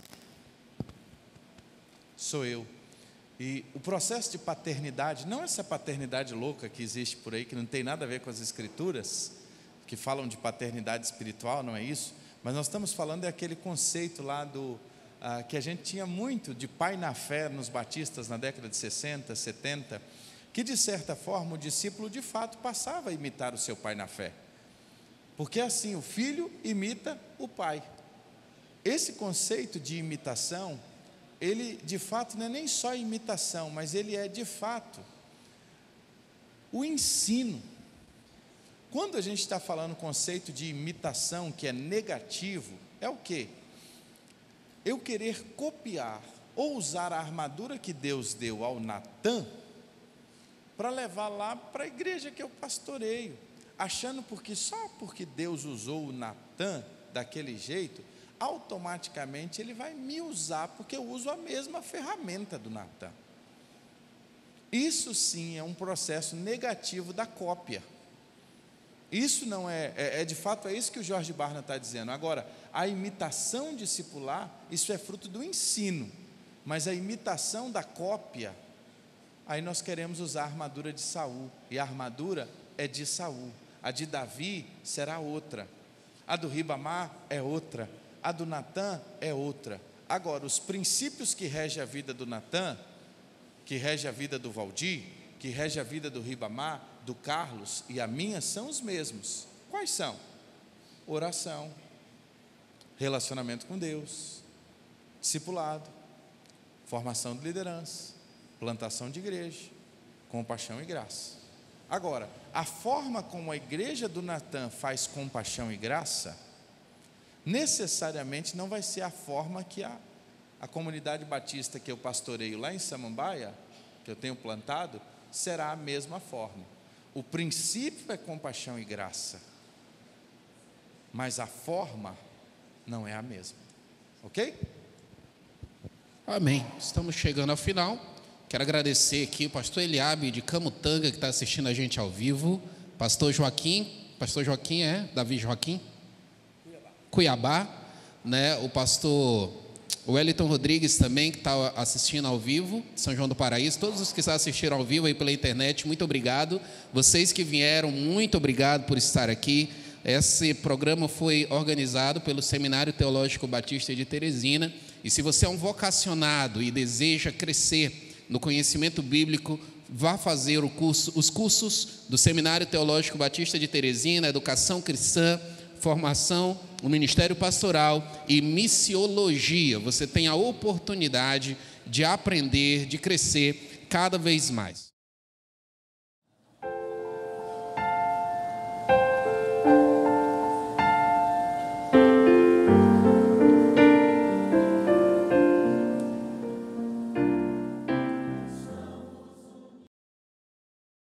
sou eu. E o processo de paternidade, não essa paternidade louca que existe por aí, que não tem nada a ver com as escrituras, que falam de paternidade espiritual, não é isso, mas nós estamos falando daquele conceito lá do, ah, que a gente tinha muito de pai na fé nos batistas na década de sessenta, setenta, que de certa forma o discípulo de fato passava a imitar o seu pai na fé, porque assim o filho imita o pai. Esse conceito de imitação, ele de fato não é nem só imitação, mas ele é de fato o ensino. Quando a gente está falando o conceito de imitação, que é negativo, é o quê? Eu querer copiar ou usar a armadura que Deus deu ao Natã para levar lá para a igreja que eu pastoreio, achando porque só porque Deus usou o Natã daquele jeito, automaticamente ele vai me usar, porque eu uso a mesma ferramenta do Natã. Isso sim é um processo negativo da cópia. Isso não é, é, é de fato é isso que o Jorge Barna está dizendo. Agora, a imitação discipular, isso é fruto do ensino, mas a imitação da cópia, aí nós queremos usar a armadura de Saul, e a armadura é de Saul, a de Davi será outra, a do Ribamar é outra, a do Natã é outra. Agora, os princípios que regem a vida do Natã, que regem a vida do Valdir, que regem a vida do Ribamar, do Carlos e a minha, são os mesmos. Quais são? Oração, relacionamento com Deus, discipulado, formação de liderança, plantação de igreja, compaixão e graça. Agora, a forma como a igreja do Natã faz compaixão e graça, necessariamente não vai ser a forma que a, a comunidade batista que eu pastoreio lá em Samambaia, que eu tenho plantado, será a mesma forma. O princípio é compaixão e graça, mas a forma não é a mesma, ok? Amém. Estamos chegando ao final. Quero agradecer aqui o pastor Eliabe de Camutanga, que está assistindo a gente ao vivo, pastor Joaquim, pastor Joaquim é, Davi Joaquim? Cuiabá, né? O pastor Wellington Rodrigues também, que está assistindo ao vivo, São João do Paraíso, todos os que estão assistindo ao vivo aí pela internet, muito obrigado, vocês que vieram, muito obrigado por estar aqui. Esse programa foi organizado pelo Seminário Teológico Batista de Teresina, e se você é um vocacionado e deseja crescer no conhecimento bíblico, vá fazer o curso, os cursos do Seminário Teológico Batista de Teresina, Educação Cristã, Formação, o Ministério Pastoral e Missiologia. Você tem a oportunidade de aprender, de crescer cada vez mais.